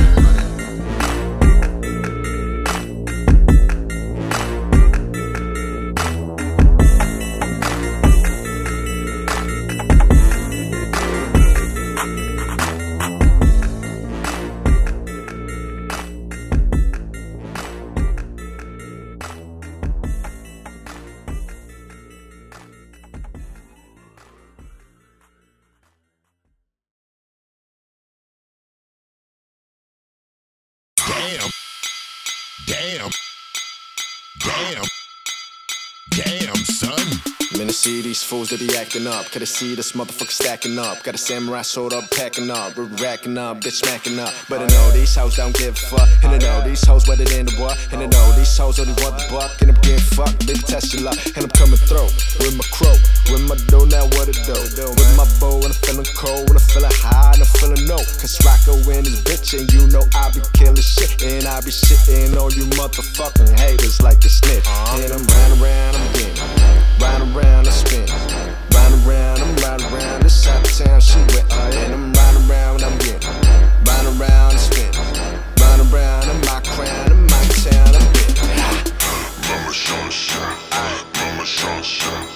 Damn. Damn. Damn. Damn, son. Man, I see these fools that be acting up. Gotta see this motherfucker stacking up. Got a samurai sword up, packing up. We're racking up, bitch smacking up. But I know these hoes don't give a fuck. And I know these hoes wetter than the what. And I know these hoes only want the buck. And I'm getting fucked, bitch, test your luck. And I'm coming through with my crow, with my dough, now what it do? With my bow, and I'm feeling cold, and I'm feeling high, and I'm feeling low. Cause Rocco in this bitch, and you know I be killing shit. And I be shitting on you motherfucking haters like a snitch. And I'm round around, I'm getting round around, I spin. Round around, I'm round around. This out of town shit with uh, and I'm round around, I'm getting round around, I spin.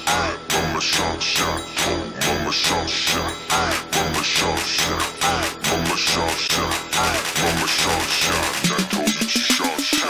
妈妈上下头，妈妈上下，妈妈上下，妈妈上下，妈妈上下，奶头一起上下。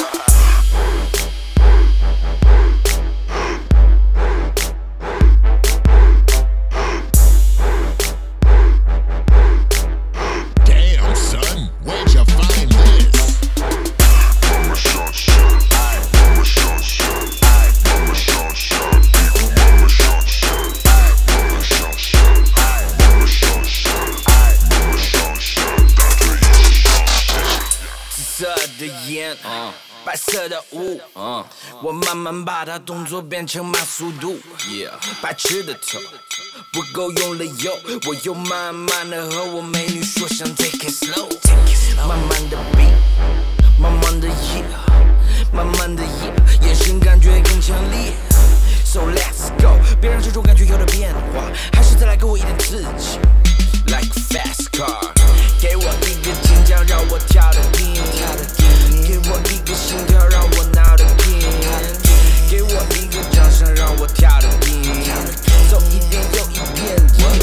白色的雾，uh, 我慢慢把它动作变成慢速度。Yeah. 白痴的头不够用了油，我又慢慢的和我美女说想 take it slow， 慢慢的 beat， 慢慢的 yeah， 慢慢的 yeah， 眼神感觉更强烈。So let's go， 别让这种感觉有了变化，还是再来给我一点刺激。Like a fast car， 给我一个尖叫让我跳得低，给我一个心跳让我闹得紧，给我一个掌声让我跳得低，走一遍又一遍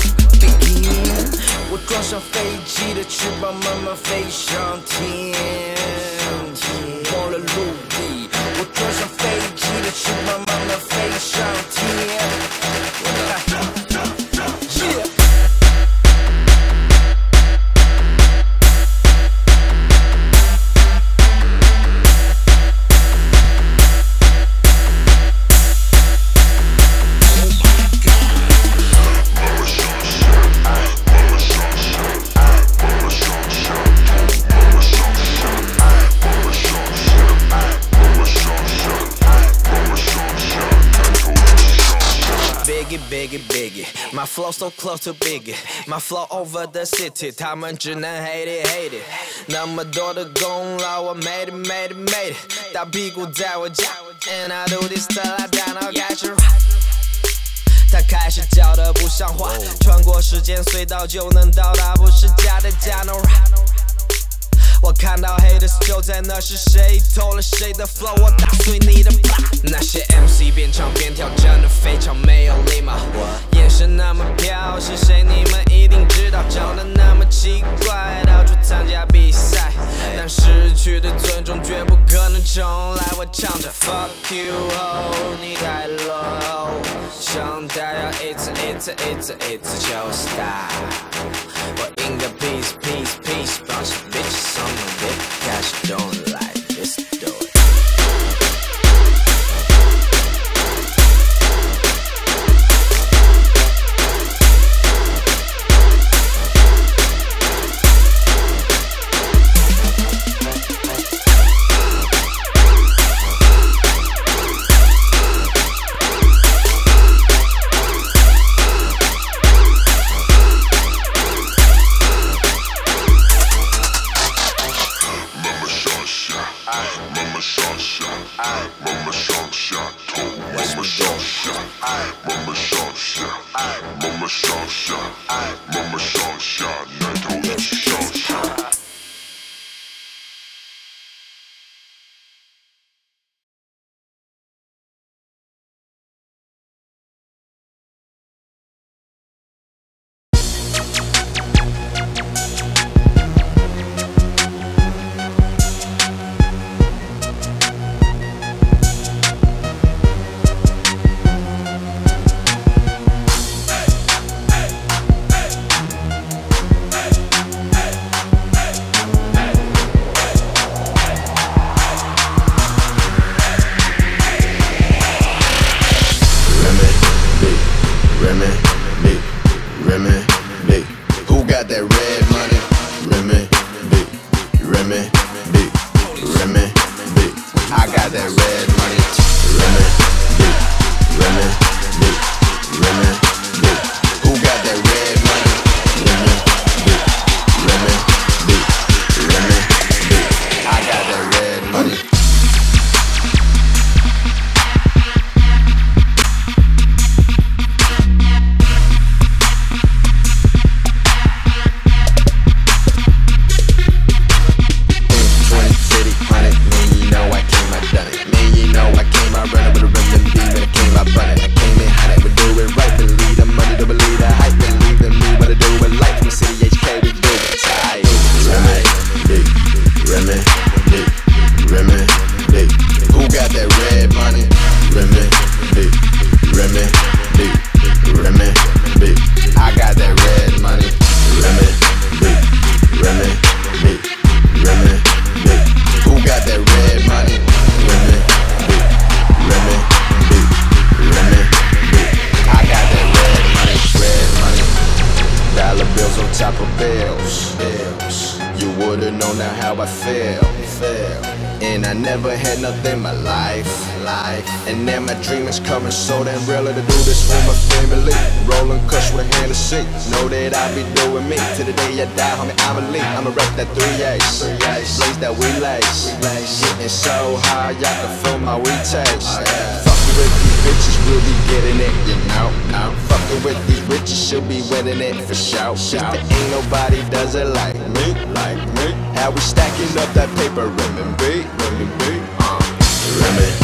begin， 我装上飞机的翅膀慢慢飞上天，过了陆地，我装上飞机的翅膀慢慢飞上天。Biggie, biggie, my flow so close to biggie, my flow over the city， 他们只能 hate it, hate it。那么多的功劳，我 made it, made it, made it。大屁股在我家 ，and I do this till I die， now开始 rap。他开始叫的不像话，穿过时间隧道就能到达，不是假的假 no rap。我看到黑的就在那，是谁偷了谁的 flow？ 我打碎你的 block。那些 M C 边唱边跳，真的非常没有礼貌。眼神那么飘，是谁？你们一定知道。长得那么奇怪，到处参加比赛，但失去的尊重绝不可能重来。我唱着 Fuck you ho， 你太 low， 想大家一次一次一次一次就 stop。我应该 peace peace peace， 帮些 bitches on my dick， cash don't like this do it。 would've known now how I feel, feel. And I never had nothing in my life, life. And now my dream is coming so damn real to do this for my family. Rolling kush with a hand of seat. Know that I'll be doing me till the day I die, homie. I'm a lead. I'ma rep that three A's, blaze that we lace. Getting so high, y'all can feel my weed taste. Fucking with these bitches, we'll be getting it, you know. Fucking with these bitches, she'll be winning it for shout. There ain't nobody does it like me, like me. How we stacking up that paper, renminbi, renminbi, uh, renminbi.